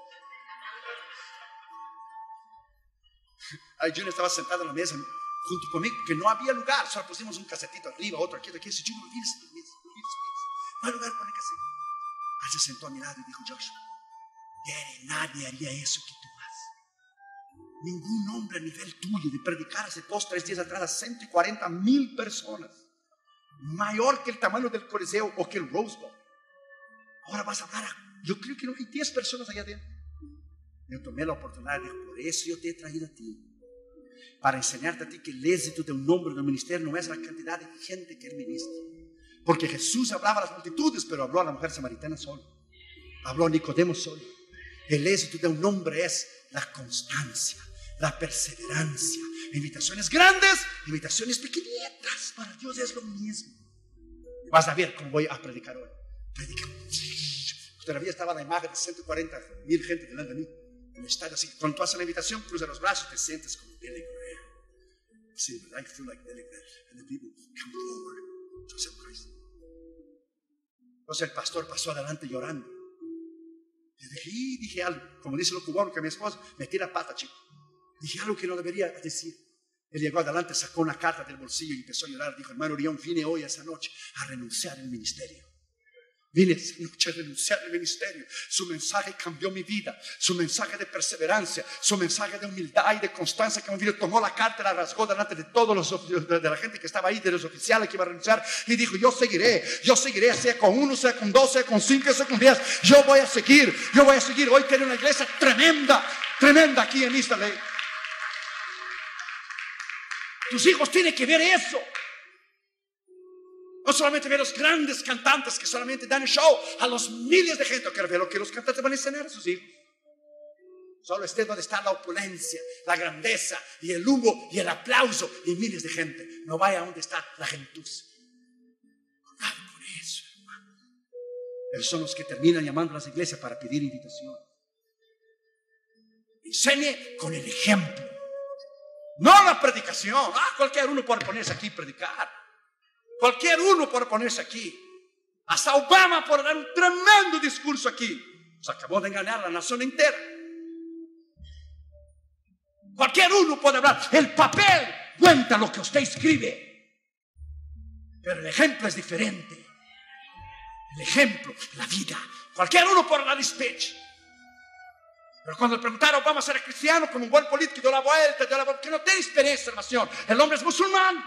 Ahí Junior estaba sentado en la mesa junto conmigo, que no había lugar, solo pusimos un casetito arriba, otro aquí, aquí. Dice, Junior, olvídese, olvídese, olvídese, olvídese. No hay lugar para el cassette. Ahí se sentó a mi lado y dijo, Joshua, Daddy, nadie haría eso que tú haces. Ningún hombre a nivel tuyo de predicar hace dos, tres días atrás a ciento cuarenta mil personas, mayor que el tamaño del Coliseo o que el Rose Bowl. Ahora vas a hablar a, yo creo que no hay diez personas allá adentro. Yo tomé la oportunidad de, por eso yo te he traído a ti, para enseñarte a ti que el éxito de un hombre del ministerio no es la cantidad de gente que él ministra. Porque Jesús hablaba a las multitudes, pero habló a la mujer samaritana solo, habló a Nicodemo solo. El éxito de un hombre es la constancia, la perseverancia. Invitaciones grandes, invitaciones pequeñitas, para Dios es lo mismo. Vas a ver cómo voy a predicar hoy. Predica. Todavía estaba la imagen de ciento cuarenta mil gente delante de mí en el estadio, así que cuando tú haces la invitación, cruza los brazos y te sientes como Billy Graham. Sí, but I feel like Billy Graham. And the people come forward to accept Christ. Entonces el pastor pasó adelante llorando. Y dije, y dije algo, como dicen los cubanos, que mi esposa me tira pata, chico. Dije algo que no debería decir. Él llegó adelante, sacó una carta del bolsillo y empezó a llorar. Dijo, hermano Orión, vine hoy esa noche a renunciar al ministerio. Vine esa noche a renunciar al ministerio. Su mensaje cambió mi vida. Su mensaje de perseverancia, su mensaje de humildad y de constancia que mi vida. Tomó la carta, la rasgó delante de todos los, de la gente que estaba ahí, de los oficiales que iba a renunciar, y dijo, yo seguiré, yo seguiré, sea con uno, sea con dos, sea con cinco, sea con diez. Yo voy a seguir, yo voy a seguir. Hoy tiene una iglesia tremenda, tremenda aquí en East L A. Tus hijos tienen que ver eso. No solamente ver los grandes cantantes que solamente dan el show a los miles de gente. Quiero ver lo que los cantantes van a enseñar a sus hijos. Solo esté donde está la opulencia, la grandeza y el humo y el aplauso y miles de gente. No vaya a donde está la gentuza. Cuidado con eso, hermano. Esos son los que terminan llamando a las iglesias para pedir invitación. Enseñe con el ejemplo, no la predicación. Ah, cualquier uno puede ponerse aquí y predicar. Cualquier uno puede ponerse aquí. Hasta Obama puede dar un tremendo discurso aquí. Se acabó de engañar a la nación entera. Cualquier uno puede hablar. El papel cuenta lo que usted escribe, pero el ejemplo es diferente. El ejemplo, la vida. Cualquier uno puede dar speech. Pero cuando le preguntaron a Obama si era cristiano, como un buen político, dio la vuelta, dio la vuelta, que no tiene experiencia en nación. El hombre es musulmán.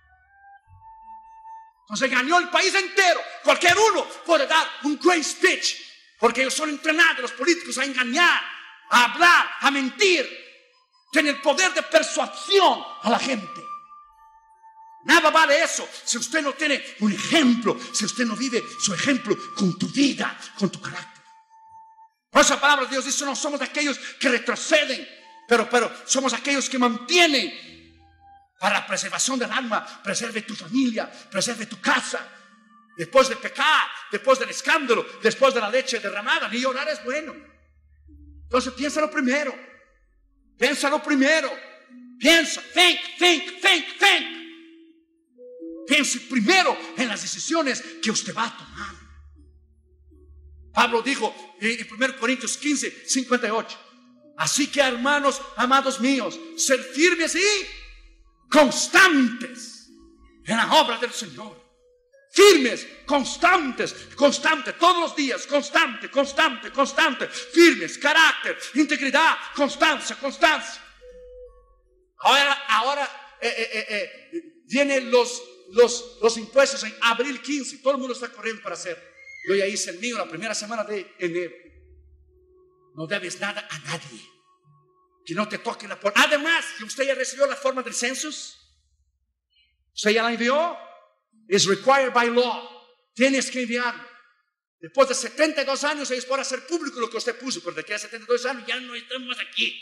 Entonces ganó el país entero. Cualquier uno puede dar un great speech, porque ellos son entrenados, los políticos, a engañar, a hablar, a mentir. Tiene el poder de persuasión a la gente. Nada vale eso si usted no tiene un ejemplo, si usted no vive su ejemplo con tu vida, con tu carácter. Por eso la palabra de Dios dice: no somos aquellos que retroceden, pero, pero somos aquellos que mantienen para la preservación del alma. Preserve tu familia, preserve tu casa. Después de pecar, después del escándalo, después de la leche derramada, ni llorar es bueno. Entonces piénsalo primero. Piénsalo primero. Piensa, think, think, think, think. Piense primero en las decisiones que usted va a tomar. Pablo dijo en primera Corintios quince, cincuenta y ocho: así que, hermanos amados míos, sed firmes y constantes en la obra del Señor. Firmes, constantes, constante, todos los días, constante, constante, constante, firmes, carácter, integridad, constancia, constancia. Ahora, ahora eh, eh, eh, vienen los, los, los impuestos en abril quince, todo el mundo está corriendo para hacer. Yo ya hice el mío la primera semana de enero. No debes nada a nadie, que no te toque la puerta. Además, que usted ya recibió la forma del census, usted ya la envió. Es required by law. Tienes que enviarlo. Después de setenta y dos años ellos pueden hacer público lo que usted puso, pero de aquí a setenta y dos años ya no estamos aquí.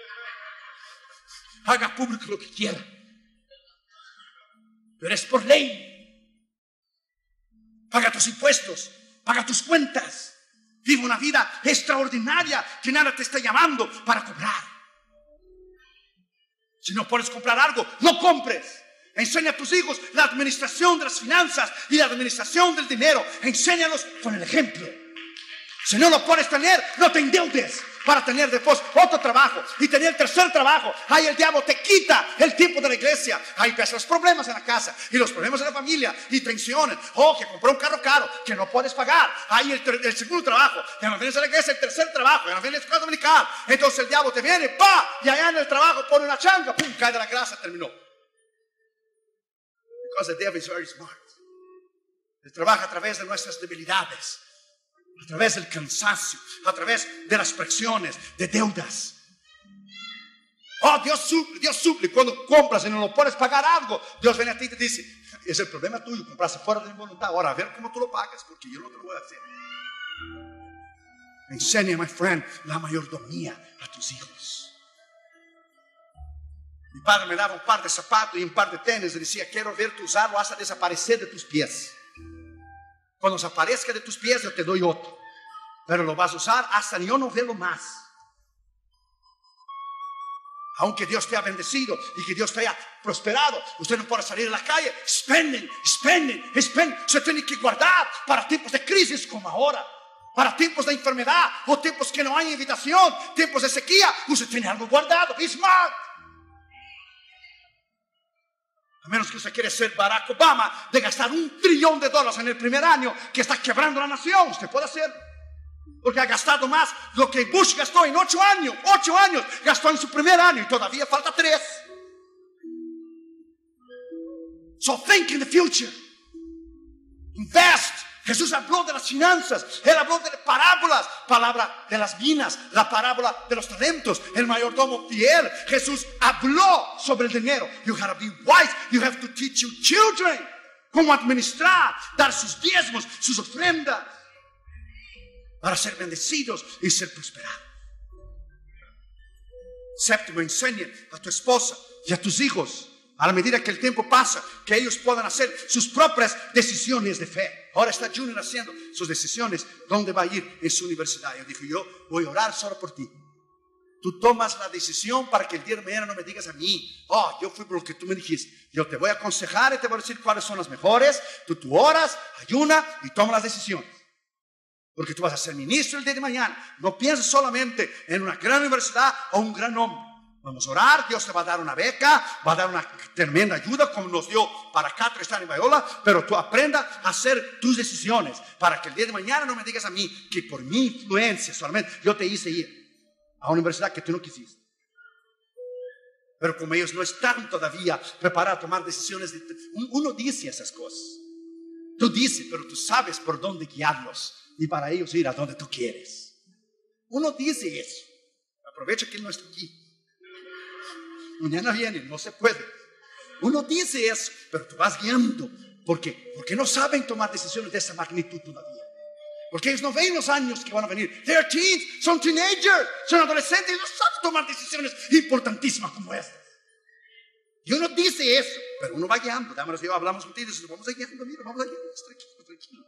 Haga público lo que quiera, pero es por ley. Paga tus impuestos, paga tus cuentas, vive una vida extraordinaria que nada te está llamando para cobrar. Si no puedes comprar algo, no compres. Enseña a tus hijos la administración de las finanzas y la administración del dinero. Enséñalos con el ejemplo. Si no lo puedes tener, no te endeudes para tener después otro trabajo y tener el tercer trabajo. Ahí el diablo te quita el tiempo de la iglesia. Ahí empiezan los problemas en la casa y los problemas en la familia y tensiones. Oh, que compró un carro caro que no puedes pagar. Ahí el, el segundo trabajo, ya no vienes a la iglesia, el tercer trabajo, ya no vienes a la escuela dominical. Entonces el diablo te viene, pa, y allá en el trabajo pone una changa, pum, cae de la grasa, terminó. Because the devil is very smart. Él trabaja a través de nuestras debilidades, a través del cansancio, a través de las presiones, de deudas. Oh, Dios suple, Dios suple. Cuando compras y no lo puedes pagar algo, Dios viene a ti y te dice: es el problema tuyo, compraste fuera de mi voluntad. Ahora a ver cómo tú lo pagas, porque yo no te lo voy a hacer. Enseña, my friend, la mayordomía a tus hijos. Mi padre me daba un par de zapatos y un par de tenis y decía: quiero verte usarlo hasta desaparecer de tus pies. Cuando desaparezca de tus pies yo te doy otro, pero lo vas a usar hasta yo no verlo más. Aunque Dios te ha bendecido y que Dios te haya prosperado, usted no puede salir a la calle. Spenden, spenden, spenden. Usted tiene que guardar para tiempos de crisis como ahora, para tiempos de enfermedad o tiempos que no hay invitación, tiempos de sequía. Usted tiene algo guardado. Be smart. A menos que usted quiere ser Barack Obama, de gastar un trillón de dólares en el primer año que está quebrando la nación. Usted puede hacer, porque ha gastado más lo que Bush gastó en ocho años. Ocho años gastó en su primer año y todavía falta tres. So think in the future. Invest. Jesús habló de las finanzas, Él habló de parábolas, palabra de las minas, la parábola de los talentos, el mayordomo fiel. Jesús habló sobre el dinero. You have to be wise, you have to teach your children cómo administrar, dar sus diezmos, sus ofrendas, para ser bendecidos y ser prosperados. Séptimo, enseña a tu esposa y a tus hijos, a la medida que el tiempo pasa, que ellos puedan hacer sus propias decisiones de fe. Ahora está Junior haciendo sus decisiones, dónde va a ir en su universidad. Yo dije: yo voy a orar solo por ti. Tú tomas la decisión para que el día de mañana no me digas a mí: oh, yo fui por lo que tú me dijiste. Yo te voy a aconsejar y te voy a decir cuáles son las mejores. Tú, tú oras, ayuna y toma las decisiones. Porque tú vas a ser ministro el día de mañana. No pienses solamente en una gran universidad o un gran hombre. Vamos a orar, Dios te va a dar una beca, va a dar una tremenda ayuda como nos dio para Catro estar en Bayola, pero tú aprenda a hacer tus decisiones para que el día de mañana no me digas a mí que por mi influencia solamente yo te hice ir a una universidad que tú no quisiste. Pero como ellos no están todavía preparados a tomar decisiones, de, uno dice esas cosas. Tú dices, pero tú sabes por dónde guiarlos y para ellos ir a donde tú quieres. Uno dice eso. Aprovecha que él no está aquí. mañana viene, no se puede. Uno dice eso, pero tú vas guiando. ¿Por qué? Porque no saben tomar decisiones de esa magnitud todavía. Porque ellos no ven los años que van a venir. They're teens, son teenagers, son adolescentes, y no saben tomar decisiones importantísimas como estas. Y uno dice eso, pero uno va guiando. Dámonos, yo hablamos contigo, vamos guiando, mira, vamos guiando, tranquilo, tranquilo.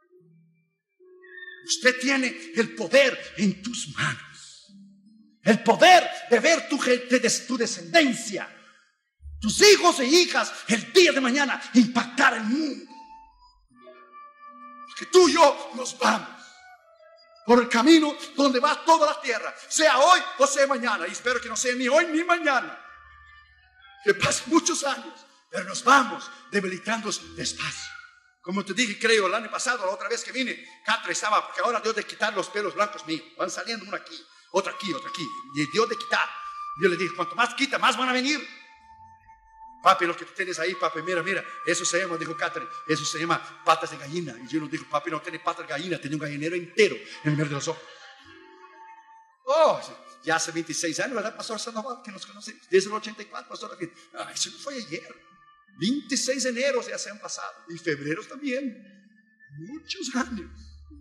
Usted tiene el poder en tus manos. El poder de ver tu, tu descendencia, tus hijos e hijas, el día de mañana impactar el mundo. Porque tú y yo nos vamos por el camino donde va toda la tierra, sea hoy o sea mañana. Y espero que no sea ni hoy ni mañana, que pasen muchos años, pero nos vamos debilitándose despacio. Como te dije, creo, el año pasado, la otra vez que vine, Catra estaba, porque ahora Dios de quitar los pelos blancos míos. Van saliendo una aquí, otra aquí, otra aquí. Y Dios de quitar. Yo le dije, cuanto más quita, más van a venir. Papi, lo que tú tienes ahí, papi, mira, mira, eso se llama, dijo Catherine, eso se llama patas de gallina. Y yo le digo, papi, no tiene patas de gallina, tiene un gallinero entero en el medio de los ojos. Oh, ya hace veintiséis años, ¿verdad, Pastor Sandoval, que nos conocemos? Desde el ochenta y cuatro, Pastor David. Ah, eso no fue ayer. veintiséis de enero ya se han pasado. Y febrero también. Muchos años.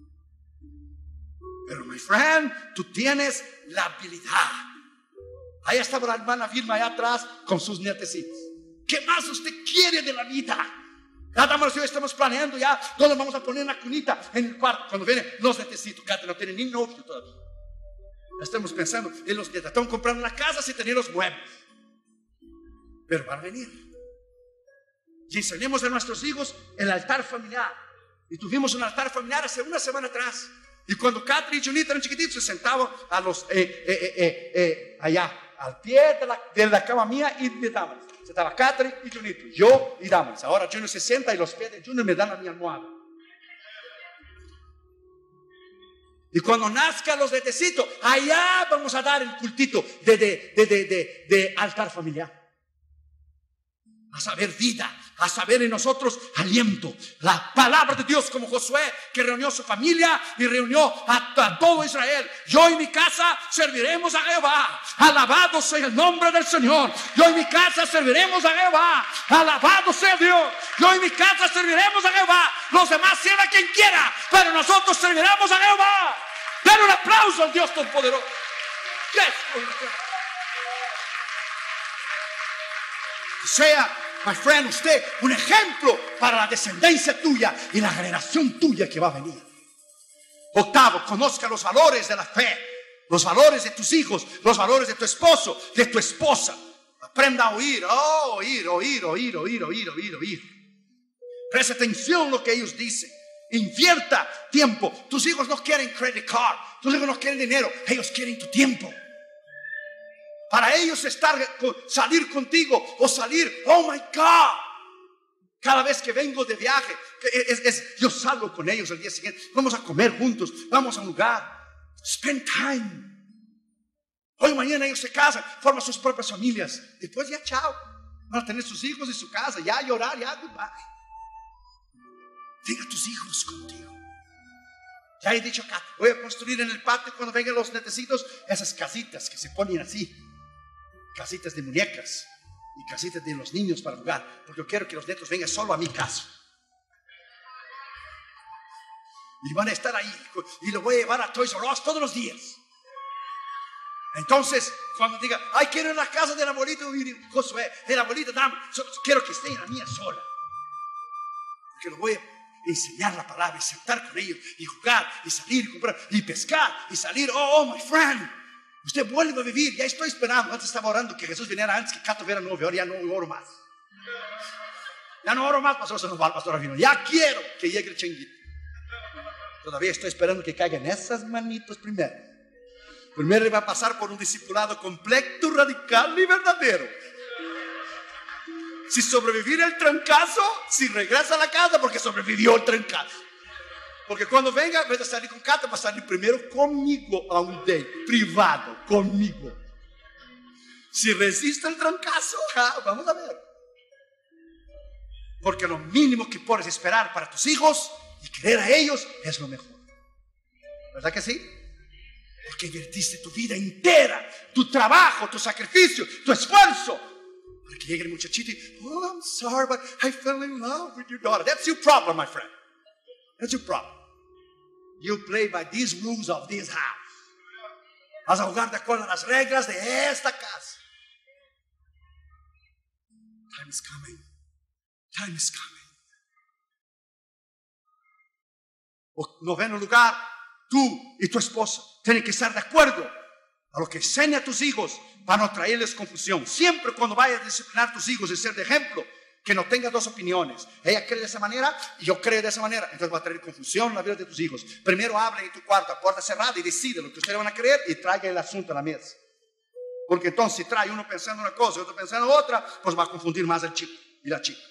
Pero, my friend, tú tienes la habilidad. Ahí estaba la hermana Vilma allá atrás con sus nietecitos. ¿Qué más usted quiere de la vida? Ya estamos, estamos planeando ya dónde vamos a poner una cunita en el cuarto. Cuando vienen los nietecitos, Cata no tiene ni novio todavía. Estamos pensando en los nietos. Estamos comprando una casa sin tener los muebles. Pero van a venir. Y enseñemos a nuestros hijos el altar familiar. Y tuvimos un altar familiar hace una semana atrás. Y cuando Catri y Junita eran chiquititos, se sentaban a los, eh, eh, eh, eh, allá, al pie de la, de la cama mía y de Damaris. Se estaba Catri y Junito, yo y Damaris. Ahora Junior se sienta y los pies de Junior me dan a mi almohada. Y cuando nazcan los nietecitos, allá vamos a dar el cultito de, de, de, de, de, de altar familiar. A saber vida, a saber en nosotros aliento. La palabra de Dios, como Josué, que reunió a su familia y reunió a, a todo Israel. Yo y mi casa serviremos a Jehová. Alabado sea el nombre del Señor. Yo y mi casa serviremos a Jehová. Alabado sea Dios. Yo y mi casa serviremos a Jehová. Los demás sirvan a quien quiera, pero nosotros serviremos a Jehová. Den un aplauso al Dios Todopoderoso. Yes. Sea, my friend, usted un ejemplo para la descendencia tuya y la generación tuya que va a venir. Octavo, conozca los valores de la fe, los valores de tus hijos, los valores de tu esposo, de tu esposa. Aprenda a oír, oh, oír, oír, oír, oír, oír, oír, oír. Presta atención a lo que ellos dicen. Invierta tiempo. Tus hijos no quieren credit card, tus hijos no quieren dinero, ellos quieren tu tiempo. Para ellos estar, salir contigo o salir, oh my God. Cada vez que vengo de viaje, es, es, yo salgo con ellos el día siguiente. Vamos a comer juntos, vamos a un lugar. Spend time. Hoy mañana ellos se casan, forman sus propias familias. Después ya chao. Van a tener sus hijos en su casa, ya llorar, ya goodbye. Tenga tus hijos contigo. Ya he dicho acá, voy a construir en el patio cuando vengan los nietecitos esas casitas que se ponen así. Casitas de muñecas y casitas de los niños para jugar, porque yo quiero que los nietos vengan solo a mi casa y van a estar ahí y lo voy a llevar a Toys R Us todos los días. Entonces cuando diga, ay, quiero ir a la casa del abuelito Josué, del abuelito Dam, quiero que esté en la mía sola, porque lo voy a enseñar la palabra y sentar con ellos y jugar y salir y comprar y pescar y salir. Oh, oh my friend, usted vuelve a vivir. Ya estoy esperando. Antes estaba orando que Jesús viniera antes que Cato viera nueve. Ahora ya no oro más. Ya no oro más, pastor. Se nos va el pastor Avino. Ya quiero que llegue el chenguito. Todavía estoy esperando que caigan esas manitos primero. Primero le va a pasar por un discipulado completo, radical y verdadero. Si sobrevivir el trancazo, si regresa a la casa porque sobrevivió el trancazo. Porque cuando venga, en vez de salir con Cata, va a salir primero conmigo a un date privado, conmigo. Si resiste el trancazo, ja, vamos a ver. Porque lo mínimo que puedes esperar para tus hijos y querer a ellos es lo mejor. ¿Verdad que sí? Porque invertiste tu vida entera, tu trabajo, tu sacrificio, tu esfuerzo. Para que llegue el muchachito y, oh, I'm sorry, but I fell in love with your daughter. That's your problem, my friend. That's your problem. You play by these rules of this house. Vas a jugar de acuerdo a las reglas de esta casa. Time is coming. Time is coming. O noveno lugar, tú y tu esposa tienen que estar de acuerdo a lo que enseña a tus hijos para no traerles confusión. Siempre cuando vayas a disciplinar a tus hijos y ser de ejemplo, que no tengas dos opiniones. Ella cree de esa manera y yo creo de esa manera. Entonces va a traer confusión en la vida de tus hijos. Primero hablen en tu cuarto, a puerta cerrada, y decide lo que ustedes van a creer y traiga el asunto a la mesa. Porque entonces si trae uno pensando una cosa y otro pensando otra, pues va a confundir más al chico y la chica.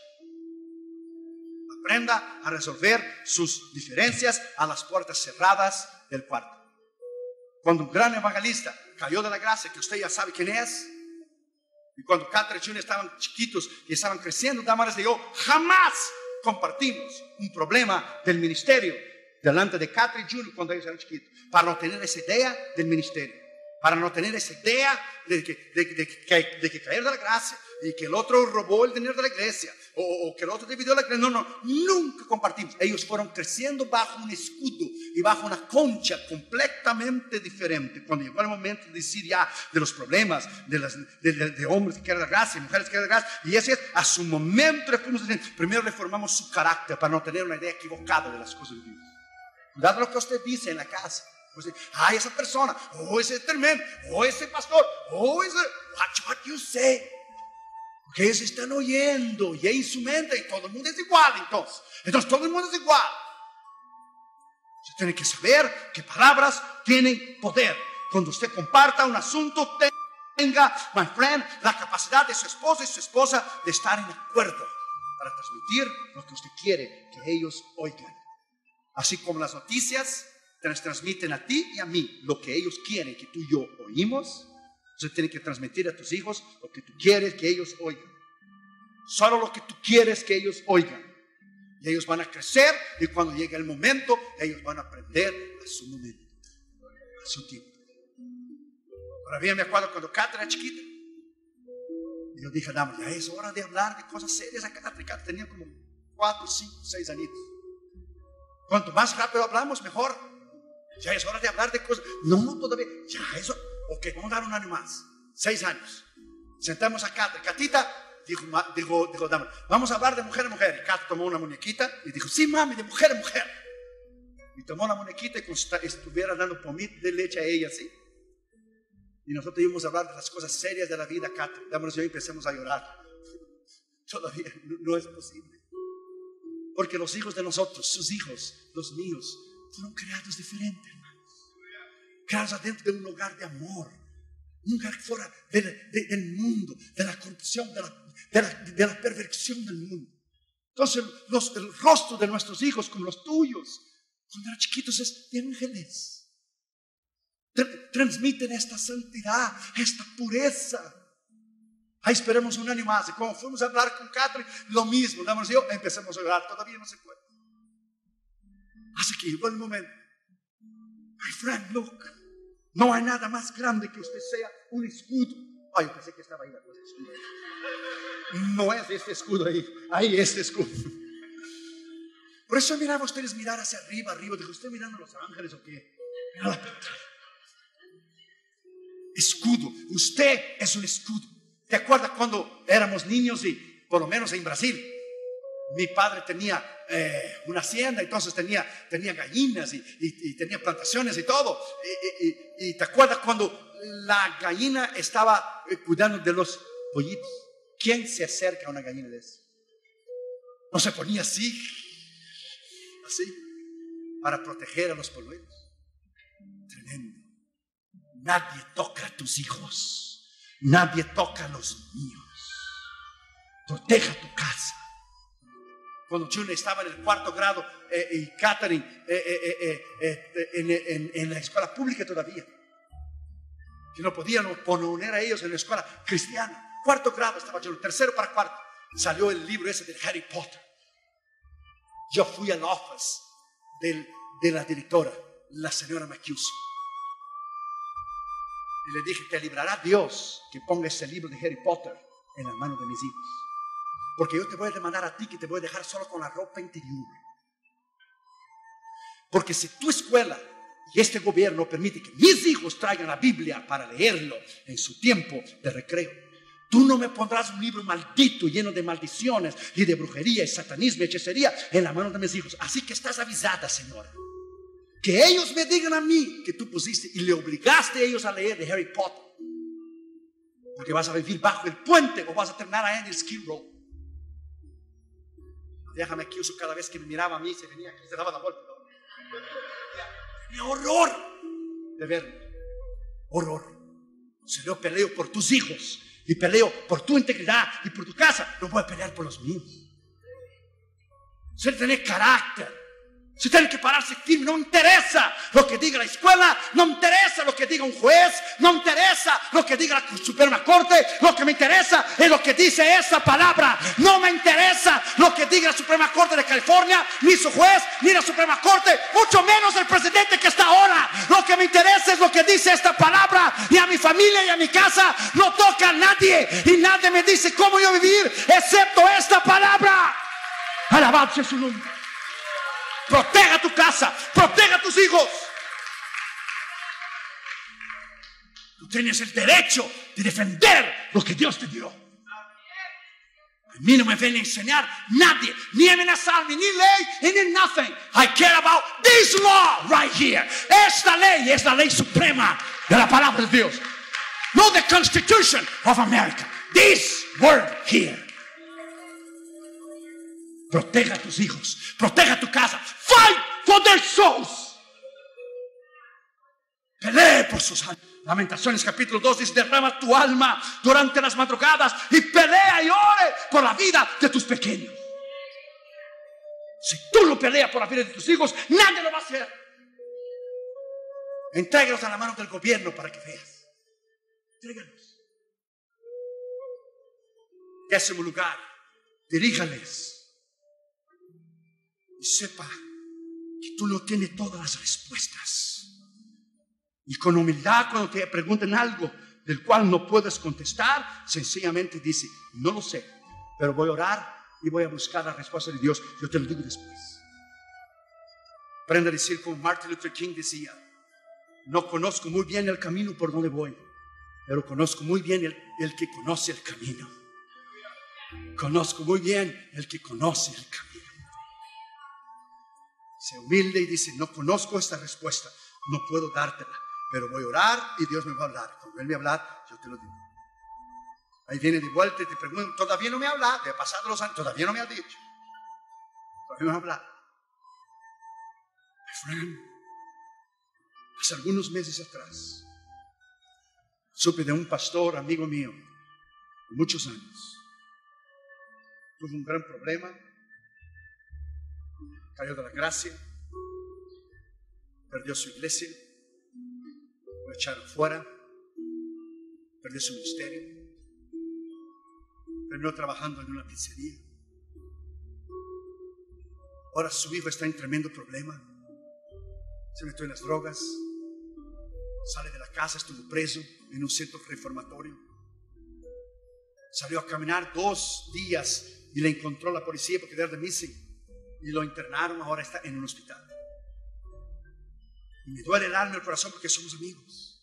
Aprenda a resolver sus diferencias a las puertas cerradas del cuarto. Cuando un gran evangelista cayó de la gracia, que usted ya sabe quién es, y cuando Catherine y Junior estaban chiquitos y estaban creciendo, Damaris y yo jamás compartimos un problema del ministerio delante de Catherine y Junior cuando ellos eran chiquitos, para no tener esa idea del ministerio, para no tener esa idea de que, de, de, de, de que caer de la gracia y que el otro robó el dinero de la iglesia o, o que el otro dividió la iglesia. No, no, nunca compartimos. Ellos fueron creciendo bajo un escudo y bajo una concha completamente diferente. Cuando llegó el momento de decir ya de los problemas de, las, de, de, de hombres que quieren la gracia y mujeres que quieren la gracia, y ese es, a su momento le fuimos diciendo, primero le formamos su carácter para no tener una idea equivocada de las cosas de Dios. Cuidado lo que usted dice en la casa. Pues, ay, esa persona, o ese tremendo, o ese pastor, o ese, watch what you say. Porque ellos están oyendo y ahí su mente y todo el mundo es igual entonces. Entonces todo el mundo es igual. Usted tiene que saber que palabras tienen poder. Cuando usted comparta un asunto, tenga, my friend, la capacidad de su esposo y su esposa de estar en acuerdo para transmitir lo que usted quiere que ellos oigan. Así como las noticias te transmiten a ti y a mí lo que ellos quieren que tú y yo oímos, usted tiene que transmitir a tus hijos lo que tú quieres que ellos oigan. Solo lo que tú quieres que ellos oigan. Y ellos van a crecer y cuando llegue el momento, ellos van a aprender a su momento, a su tiempo. Todavía me acuerdo cuando Catherine era chiquita. Y yo dije, dama, ya es hora de hablar de cosas serias a Catherine. Catherine tenía como cuatro, cinco, seis añitos. Cuanto más rápido hablamos, mejor. Ya es hora de hablar de cosas. No, todavía. Ya eso. Ok, vamos a dar un año más. Seis años. Sentamos a Catherine. Catita dijo, dijo, dijo dama, vamos a hablar de mujer a mujer. Y Catherine tomó una muñequita y dijo, sí, mami, de mujer a mujer. Y tomó la muñequita y como si estuviera dando pomito de leche a ella así. Y nosotros íbamos a hablar de las cosas serias de la vida, Catherine. Dama y yo empezamos a llorar. Todavía no, no es posible. Porque los hijos de nosotros, sus hijos, los míos, fueron creados diferentes, hermanos. Creados adentro de un hogar de amor. Un lugar fuera de, de, del mundo, de la corrupción, de la, de, la, de la perversión del mundo. Entonces los, el rostro de nuestros hijos como los tuyos, cuando eran chiquitos, es de ángeles. Tr- transmiten esta santidad, esta pureza. Ahí esperemos un año más. Y cuando fuimos a hablar con Catherine, lo mismo, damos yo, empezamos a orar. Todavía no se puede. Así que llegó el momento. My friend, look. No hay nada más grande que usted sea un escudo. Ay, yo pensé que estaba ahí la cosa, escudo. No es este escudo ahí. Ahí este escudo. Por eso miraba ustedes mirar hacia arriba, arriba. Dijo, ¿usted mirando a los ángeles o qué? Mira la pantalla. Escudo. Usted es un escudo. ¿Te acuerdas cuando éramos niños y por lo menos en Brasil? Mi padre tenía eh, una hacienda, entonces tenía, tenía gallinas y, y, y tenía plantaciones y todo. Y, y, y te acuerdas cuando la gallina estaba eh, cuidando de los pollitos. ¿Quién se acerca a una gallina de eso? No se ponía así, así, para proteger a los polluelos. Tremendo. Nadie toca a tus hijos. Nadie toca a los míos. Proteja tu casa. Cuando June estaba en el cuarto grado eh, y Catherine eh, eh, eh, eh, en, en, en la escuela pública todavía, que no podían poner a ellos en la escuela cristiana. Cuarto grado estaba June, tercero para cuarto. Salió el libro ese de Harry Potter. Yo fui al office del, de la directora, la señora McCuskey. Y le dije, te librará Dios que ponga ese libro de Harry Potter en las manos de mis hijos. Porque yo te voy a demandar a ti que te voy a dejar solo con la ropa interior. Porque si tu escuela y este gobierno permite que mis hijos traigan la Biblia para leerlo en su tiempo de recreo, tú no me pondrás un libro maldito lleno de maldiciones y de brujería y satanismo y hechicería en la mano de mis hijos. Así que estás avisada, señora. Que ellos me digan a mí que tú pusiste y le obligaste a ellos a leer de Harry Potter. Porque vas a vivir bajo el puente o vas a terminar ahí en el Skid Row. Déjame aquí, uso cada vez que me miraba a mí, se venía aquí, se daba la vuelta. Tenía horror de verme. Horror. Si yo peleo por tus hijos y peleo por tu integridad y por tu casa, no voy a pelear por los míos. Si tener carácter, si tienen que pararse firme, no interesa lo que diga la escuela, no interesa lo que diga un juez, no interesa lo que diga la Suprema Corte, lo que me interesa es lo que dice esa palabra. No me interesa lo que diga la Suprema Corte de California, ni su juez, ni la Suprema Corte, mucho menos el presidente que está ahora. Lo que me interesa es lo que dice esta palabra, y a mi familia y a mi casa no toca a nadie, y nadie me dice cómo yo vivir, excepto esta palabra. Alabado sea su nombre. Proteja tu casa, proteja tus hijos. Tú tienes el derecho de defender lo que Dios te dio. A mí no me viene a enseñar nadie, ni amenazarme, ni ley, ni nothing. I care about this law right here. Esta ley es la ley suprema de la palabra de Dios. No the Constitution of America. This word here. Proteja a tus hijos, proteja tu casa. Fight for their souls. Pelee por sus almas. Lamentaciones capítulo dos dice: derrama tu alma durante las madrugadas y pelea y ore por la vida de tus pequeños. Si tú no peleas por la vida de tus hijos, nadie lo va a hacer. Entrégalos a la mano del gobierno para que veas. Entrégalos. Décimo lugar, diríjales. Y sepa que tú no tienes todas las respuestas. Y con humildad, cuando te pregunten algo del cual no puedes contestar, sencillamente dice: no lo sé, pero voy a orar y voy a buscar la respuesta de Dios. Yo te lo digo después. Aprende a decir como Martin Luther King decía: no conozco muy bien el camino por donde voy, pero conozco muy bien el, el que conoce el camino. Conozco muy bien el que conoce el camino. Se humilde y dice: no conozco esta respuesta, no puedo dártela, pero voy a orar y Dios me va a hablar. Cuando Él me hablar, yo te lo digo. Ahí viene de vuelta y te pregunta: todavía no me ha hablado, te ha pasado los años, todavía no me ha dicho, todavía no me ha hablado. My friend, hace algunos meses atrás supe de un pastor amigo mío de muchos años. Tuvo un gran problema, cayó de la gracia, perdió su iglesia, lo echaron fuera, perdió su ministerio, terminó trabajando en una pizzería. Ahora su hijo está en tremendo problema, se metió en las drogas, sale de la casa, estuvo preso en un centro reformatorio, salió a caminar dos días y le encontró la policía porque era de missing. Y lo internaron, ahora está en un hospital. Y me duele el alma y el corazón porque somos amigos.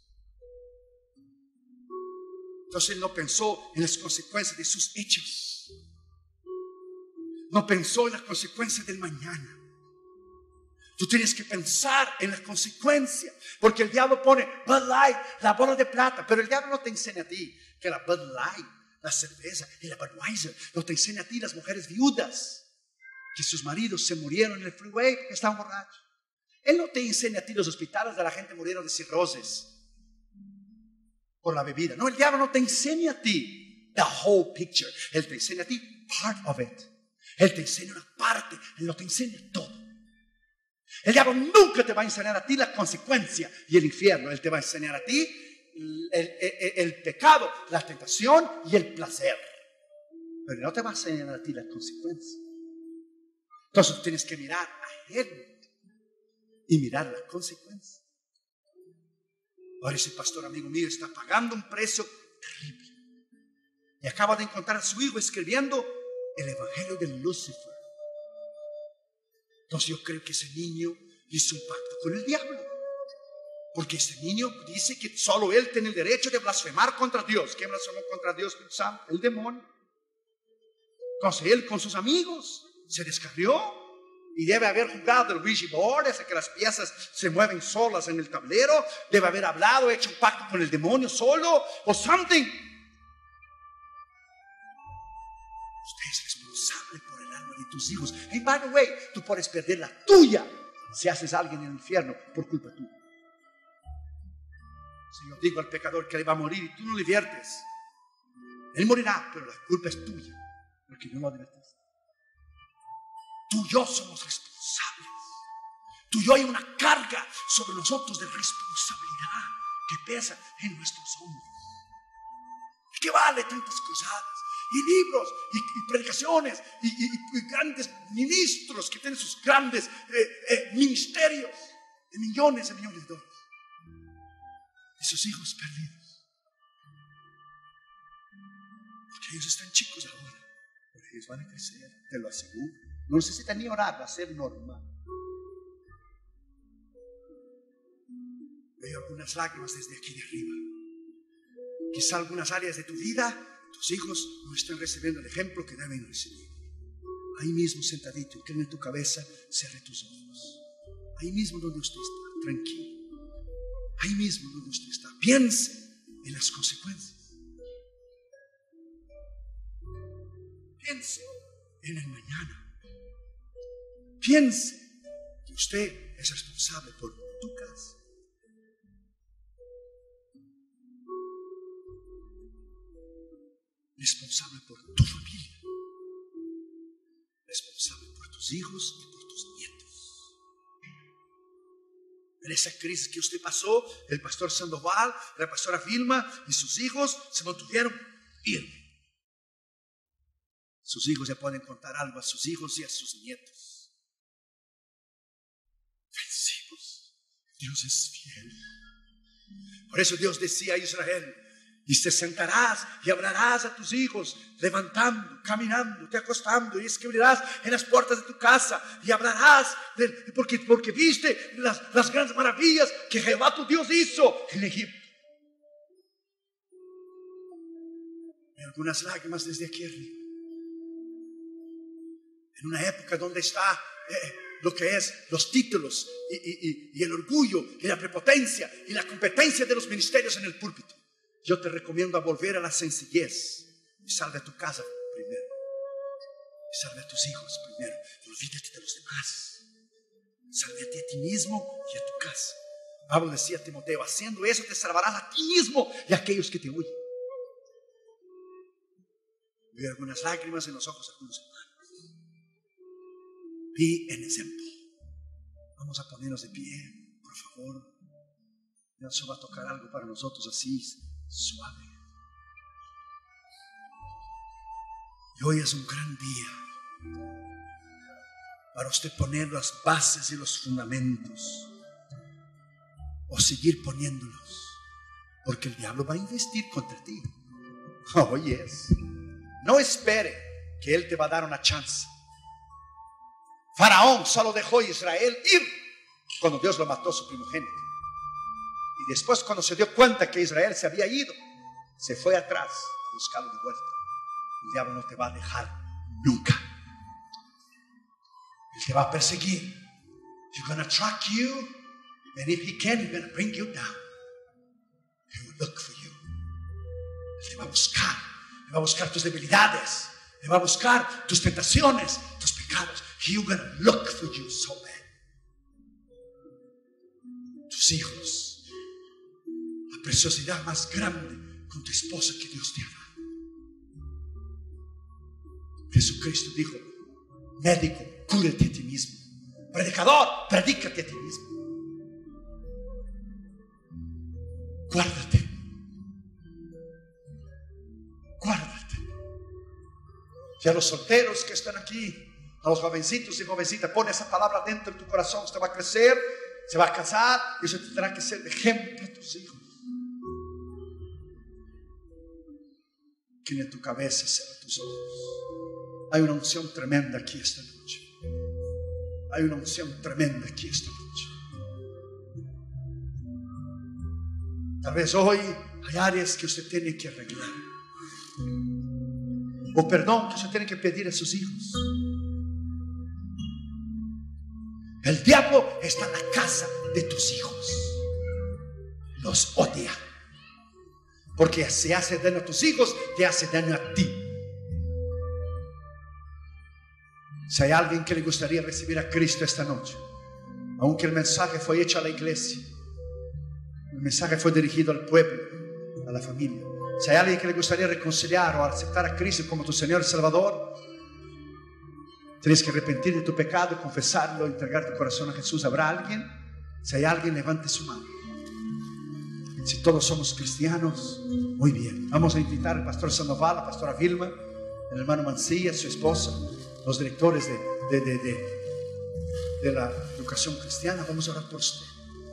Entonces él no pensó en las consecuencias de sus hechos. No pensó en las consecuencias del mañana. Tú tienes que pensar en las consecuencias, porque el diablo pone Bud Light, la bola de plata, pero el diablo no te enseña a ti que la Bud Light, la cerveza y la Budweiser, no te enseña a ti las mujeres viudas que sus maridos se murieron en el freeway porque estaban borrachos. Él no te enseña a ti los hospitales de la gente murieron de cirrosis por la bebida. No, el diablo no te enseña a ti the whole picture. Él te enseña a ti part of it. Él te enseña una parte, Él no te enseña todo. El diablo nunca te va a enseñar a ti la consecuencia y el infierno. Él te va a enseñar a ti el, el, el, el pecado, la tentación y el placer. Pero no te va a enseñar a ti la consecuencia. Entonces tienes que mirar a Él y mirar la consecuencia. Ahora ese pastor amigo mío está pagando un precio terrible. Y acaba de encontrar a su hijo escribiendo el evangelio de Lucifer. Entonces yo creo que ese niño hizo un pacto con el diablo. Porque ese niño dice que solo él tiene el derecho de blasfemar contra Dios. ¿Quién blasfemó contra Dios? El demonio. Entonces él con sus amigos se descarrió y debe haber jugado el Ouija board, ese que las piezas se mueven solas en el tablero. Debe haber hablado, hecho un pacto con el demonio solo o something. Usted es responsable por el alma de tus hijos. And by the way, tú puedes perder la tuya si haces a alguien en el infierno por culpa tuya. Si yo digo al pecador que él va a morir y tú no le viertes, él morirá, pero la culpa es tuya, porque no lo advertiste. Tú y yo somos responsables. Tú y yo hay una carga sobre nosotros de responsabilidad que pesa en nuestros hombros. ¿Qué vale tantas cruzadas y libros y, y predicaciones y, y, y grandes ministros que tienen sus grandes eh, eh, ministerios de millones y millones de dólares? Y sus hijos perdidos, porque ellos están chicos ahora, pero ellos van a crecer, te lo aseguro. No necesitan ni orar, va a ser normal. Veo algunas lágrimas desde aquí de arriba. Quizá algunas áreas de tu vida, tus hijos no están recibiendo el ejemplo que deben recibir. Ahí mismo sentadito, inclina tu cabeza, cierre tus ojos. Ahí mismo donde usted está, tranquilo. Ahí mismo donde usted está, piense en las consecuencias. Piense en el mañana. Piense que usted es responsable por tu casa. Responsable por tu familia. Responsable por tus hijos y por tus nietos. En esa crisis que usted pasó, el pastor Sandoval, la pastora Vilma y sus hijos se mantuvieron firmes. Sus hijos ya pueden contar algo a sus hijos y a sus nietos. Vencimos. Dios es fiel. Por eso Dios decía a Israel: y te sentarás y hablarás a tus hijos, levantando, caminando, te acostando, y escribirás en las puertas de tu casa, y hablarás, de, porque, porque viste las, las grandes maravillas que Jehová tu Dios hizo en Egipto. Y algunas lágrimas desde aquí arriba. En una época donde está eh, lo que es los títulos y, y, y, y el orgullo y la prepotencia y la competencia de los ministerios en el púlpito. Yo te recomiendo a volver a la sencillez y salve a tu casa primero. Y salve a tus hijos primero. Olvídate de los demás. Sálvate a ti mismo y a tu casa. Pablo decía a Timoteo: haciendo eso te salvarás a ti mismo y a aquellos que te huyen. Veo algunas lágrimas en los ojos de algunos hermanos. Be an example. Vamos a ponernos de pie, por favor. Dios va a tocar algo para nosotros así, suave. Y hoy es un gran día para usted poner las bases y los fundamentos, o seguir poniéndolos, porque el diablo va a investir contra ti. Oh, yes. No espere que él te va a dar una chance. Faraón solo dejó a Israel ir cuando Dios lo mató su primogénito. Y después, cuando se dio cuenta que Israel se había ido, se fue atrás a buscarlo de vuelta. El diablo no te va a dejar nunca. Él te va a perseguir. He's going to track you, and if he can, he's going to bring you down. He will look for you. Él te va a buscar. Él va a buscar tus debilidades. Él va a buscar tus tentaciones, tus pecados. He's going to look for you so bad. Tus hijos, la preciosidad más grande con tu esposa que Dios te ha dado. Jesucristo dijo: médico, cúrate a ti mismo. Predicador, predícate a ti mismo. Guárdate. Guárdate. Y a los solteros que están aquí, a los jovencitos y jovencitas, pon esa palabra dentro de tu corazón. Usted va a crecer, se va a casar, y usted tendrá que ser de ejemplo a tus hijos. inclina tu cabeza y cierra tus ojos. Hay una unción tremenda aquí esta noche. Hay una unción tremenda aquí esta noche. Tal vez hoy hay áreas que usted tiene que arreglar, o perdón que usted tiene que pedir a sus hijos. El diablo está en la casa de tus hijos. Los odia, porque si hace daño a tus hijos, te hace daño a ti. Si hay alguien que le gustaría recibir a Cristo esta noche, aunque el mensaje fue hecho a la iglesia, el mensaje fue dirigido al pueblo, a la familia. Si hay alguien que le gustaría reconciliar o aceptar a Cristo como tu Señor y Salvador, tienes que arrepentir de tu pecado, confesarlo, entregar tu corazón a Jesús. ¿Habrá alguien? Si hay alguien, levante su mano. Si todos somos cristianos, muy bien. Vamos a invitar al pastor Sandoval, a la pastora Vilma, el hermano Mancilla, su esposa, los directores de, de, de, de, de la educación cristiana. Vamos a orar por usted.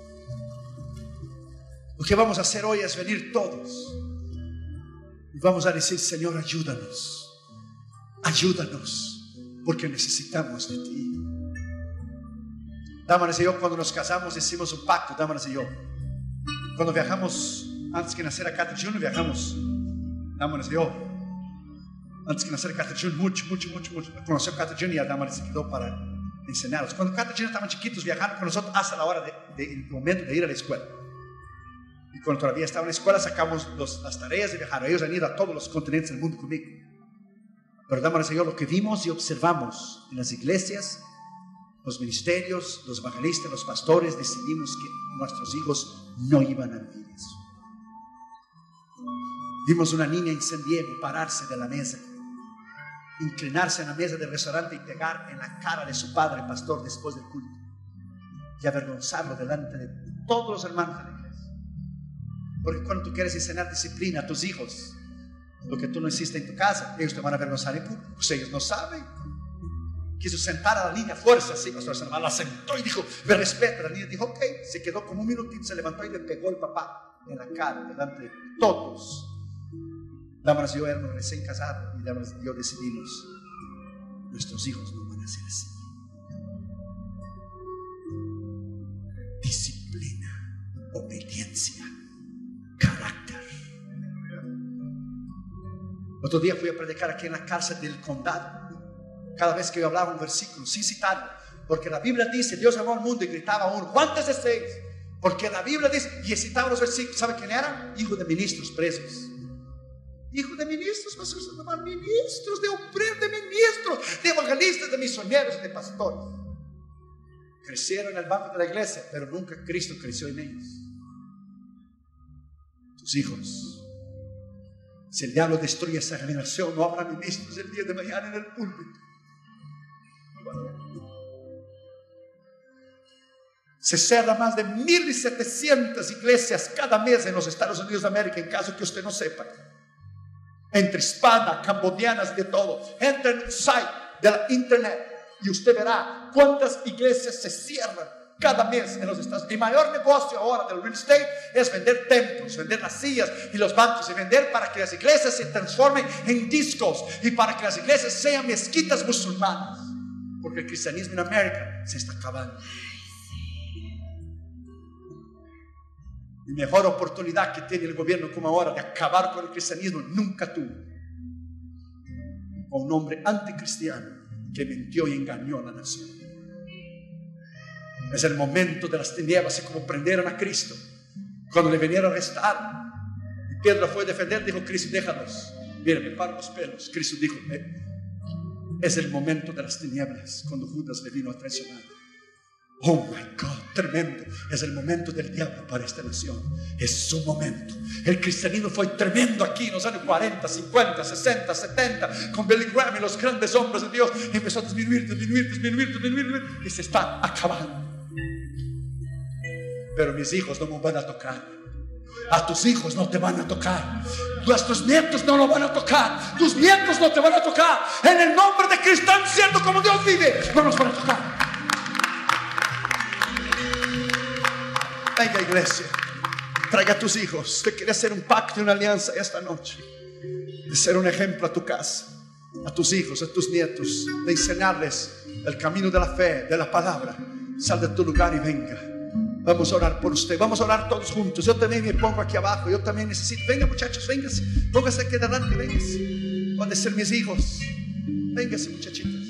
Lo que vamos a hacer hoy es venir todos y vamos a decir: Señor, ayúdanos, ayúdanos, porque necesitamos de ti. Dámanos y yo, cuando nos casamos, hicimos un pacto. Dámanos y yo, cuando viajamos, antes que nacer a Cata Junior, viajamos. Dámanos y yo, antes que nacer a Cata Junior, mucho, mucho, mucho, mucho. Conoció a Cata Junior y a Dámanos se quedó para enseñarlos. Cuando Cata Junior estaban chiquitos, viajando con nosotros hasta la hora de, de, el momento de ir a la escuela. Y cuando todavía estaba en la escuela, sacamos los, las tareas de viajar. Ellos han ido a todos los continentes del mundo conmigo. Pero dámonos a Dios lo que vimos y observamos en las iglesias, los ministerios, los evangelistas, los pastores. Decidimos que nuestros hijos no iban a vivir eso. Vimos una niña incendiaria pararse de la mesa, inclinarse en la mesa del restaurante y pegar en la cara de su padre, pastor, después del culto, y avergonzarlo delante de todos los hermanos de la iglesia. Porque cuando tú quieres enseñar disciplina a tus hijos, lo que tú no hiciste en tu casa, ellos te van a avergonzar en público. Pues ellos no saben. Quiso sentar a la niña a fuerza, así, pastor Sandoval, la sentó y dijo: me respeta. La niña dijo: ok. Se quedó como un minutito, se levantó y le pegó el papá en la cara delante de todos. Dámanos y yo éramos recién casados, y Dámanos y yo decidimos: nuestros hijos no van a ser así. Disciplina, obediencia, carácter. Otro día fui a predicar aquí en la cárcel del condado. Cada vez que yo hablaba un versículo, sin citarlo, porque la Biblia dice: Dios amó al mundo, y gritaba uno: ¿cuántos de seis? Porque la Biblia dice, y citaba los versículos. ¿Sabe quién eran? Hijos de ministros presos. Hijos de ministros, pastor Sandoval, ministros, de obreros, de ministros, de evangelistas, de misioneros, de pastores. Crecieron en el banco de la iglesia, pero nunca Cristo creció en ellos. Tus hijos, si el diablo destruye esa generación, no habrá ministros el día de mañana en el púlpito. Se cierran más de mil setecientas iglesias cada mes en los Estados Unidos de América, en caso que usted no sepa. Entre hispanas, cambodianas, de todo. Entra en el site de la internet y usted verá cuántas iglesias se cierran cada mes en los Estados Unidos. El mayor negocio ahora del real estate es vender templos, vender las sillas y los bancos, y vender para que las iglesias se transformen en discos, y para que las iglesias sean mezquitas musulmanas, porque el cristianismo en América se está acabando. La mejor oportunidad que tiene el gobierno como ahora de acabar con el cristianismo nunca tuvo, con un hombre anticristiano que mintió y engañó a la nación. Es el momento de las tinieblas. Y como prendieron a Cristo cuando le vinieron a arrestar, y Pedro fue a defender, dijo: Cristo, déjanos. Mira, me paro los pelos. Cristo dijo: eh, es el momento de las tinieblas, cuando Judas le vino a traicionar. Oh my God, tremendo. Es el momento del diablo para esta nación. Es su momento. El cristianismo fue tremendo aquí en los años cuarenta, cincuenta, sesenta, setenta, con Billy Graham y los grandes hombres de Dios. Empezó a disminuir, disminuir, disminuir, disminuir, y se está acabando. Pero mis hijos no me van a tocar. A tus hijos no te van a tocar. Nuestros nietos no lo van a tocar. Tus nietos no te van a tocar. En el nombre de Cristo, están siendo como Dios vive, no nos van a tocar. Venga, iglesia, traiga a tus hijos. Usted quiere hacer un pacto y una alianza esta noche. de ser un ejemplo a tu casa, a tus hijos, a tus nietos, de enseñarles el camino de la fe, de la palabra. Sal de tu lugar y venga. Vamos a orar por usted. Vamos a orar todos juntos. Yo también me pongo aquí abajo. Yo también necesito. Venga, muchachos, vénganse. Pónganse aquí adelante, vénganse. Pueden ser mis hijos. Vénganse, muchachitos.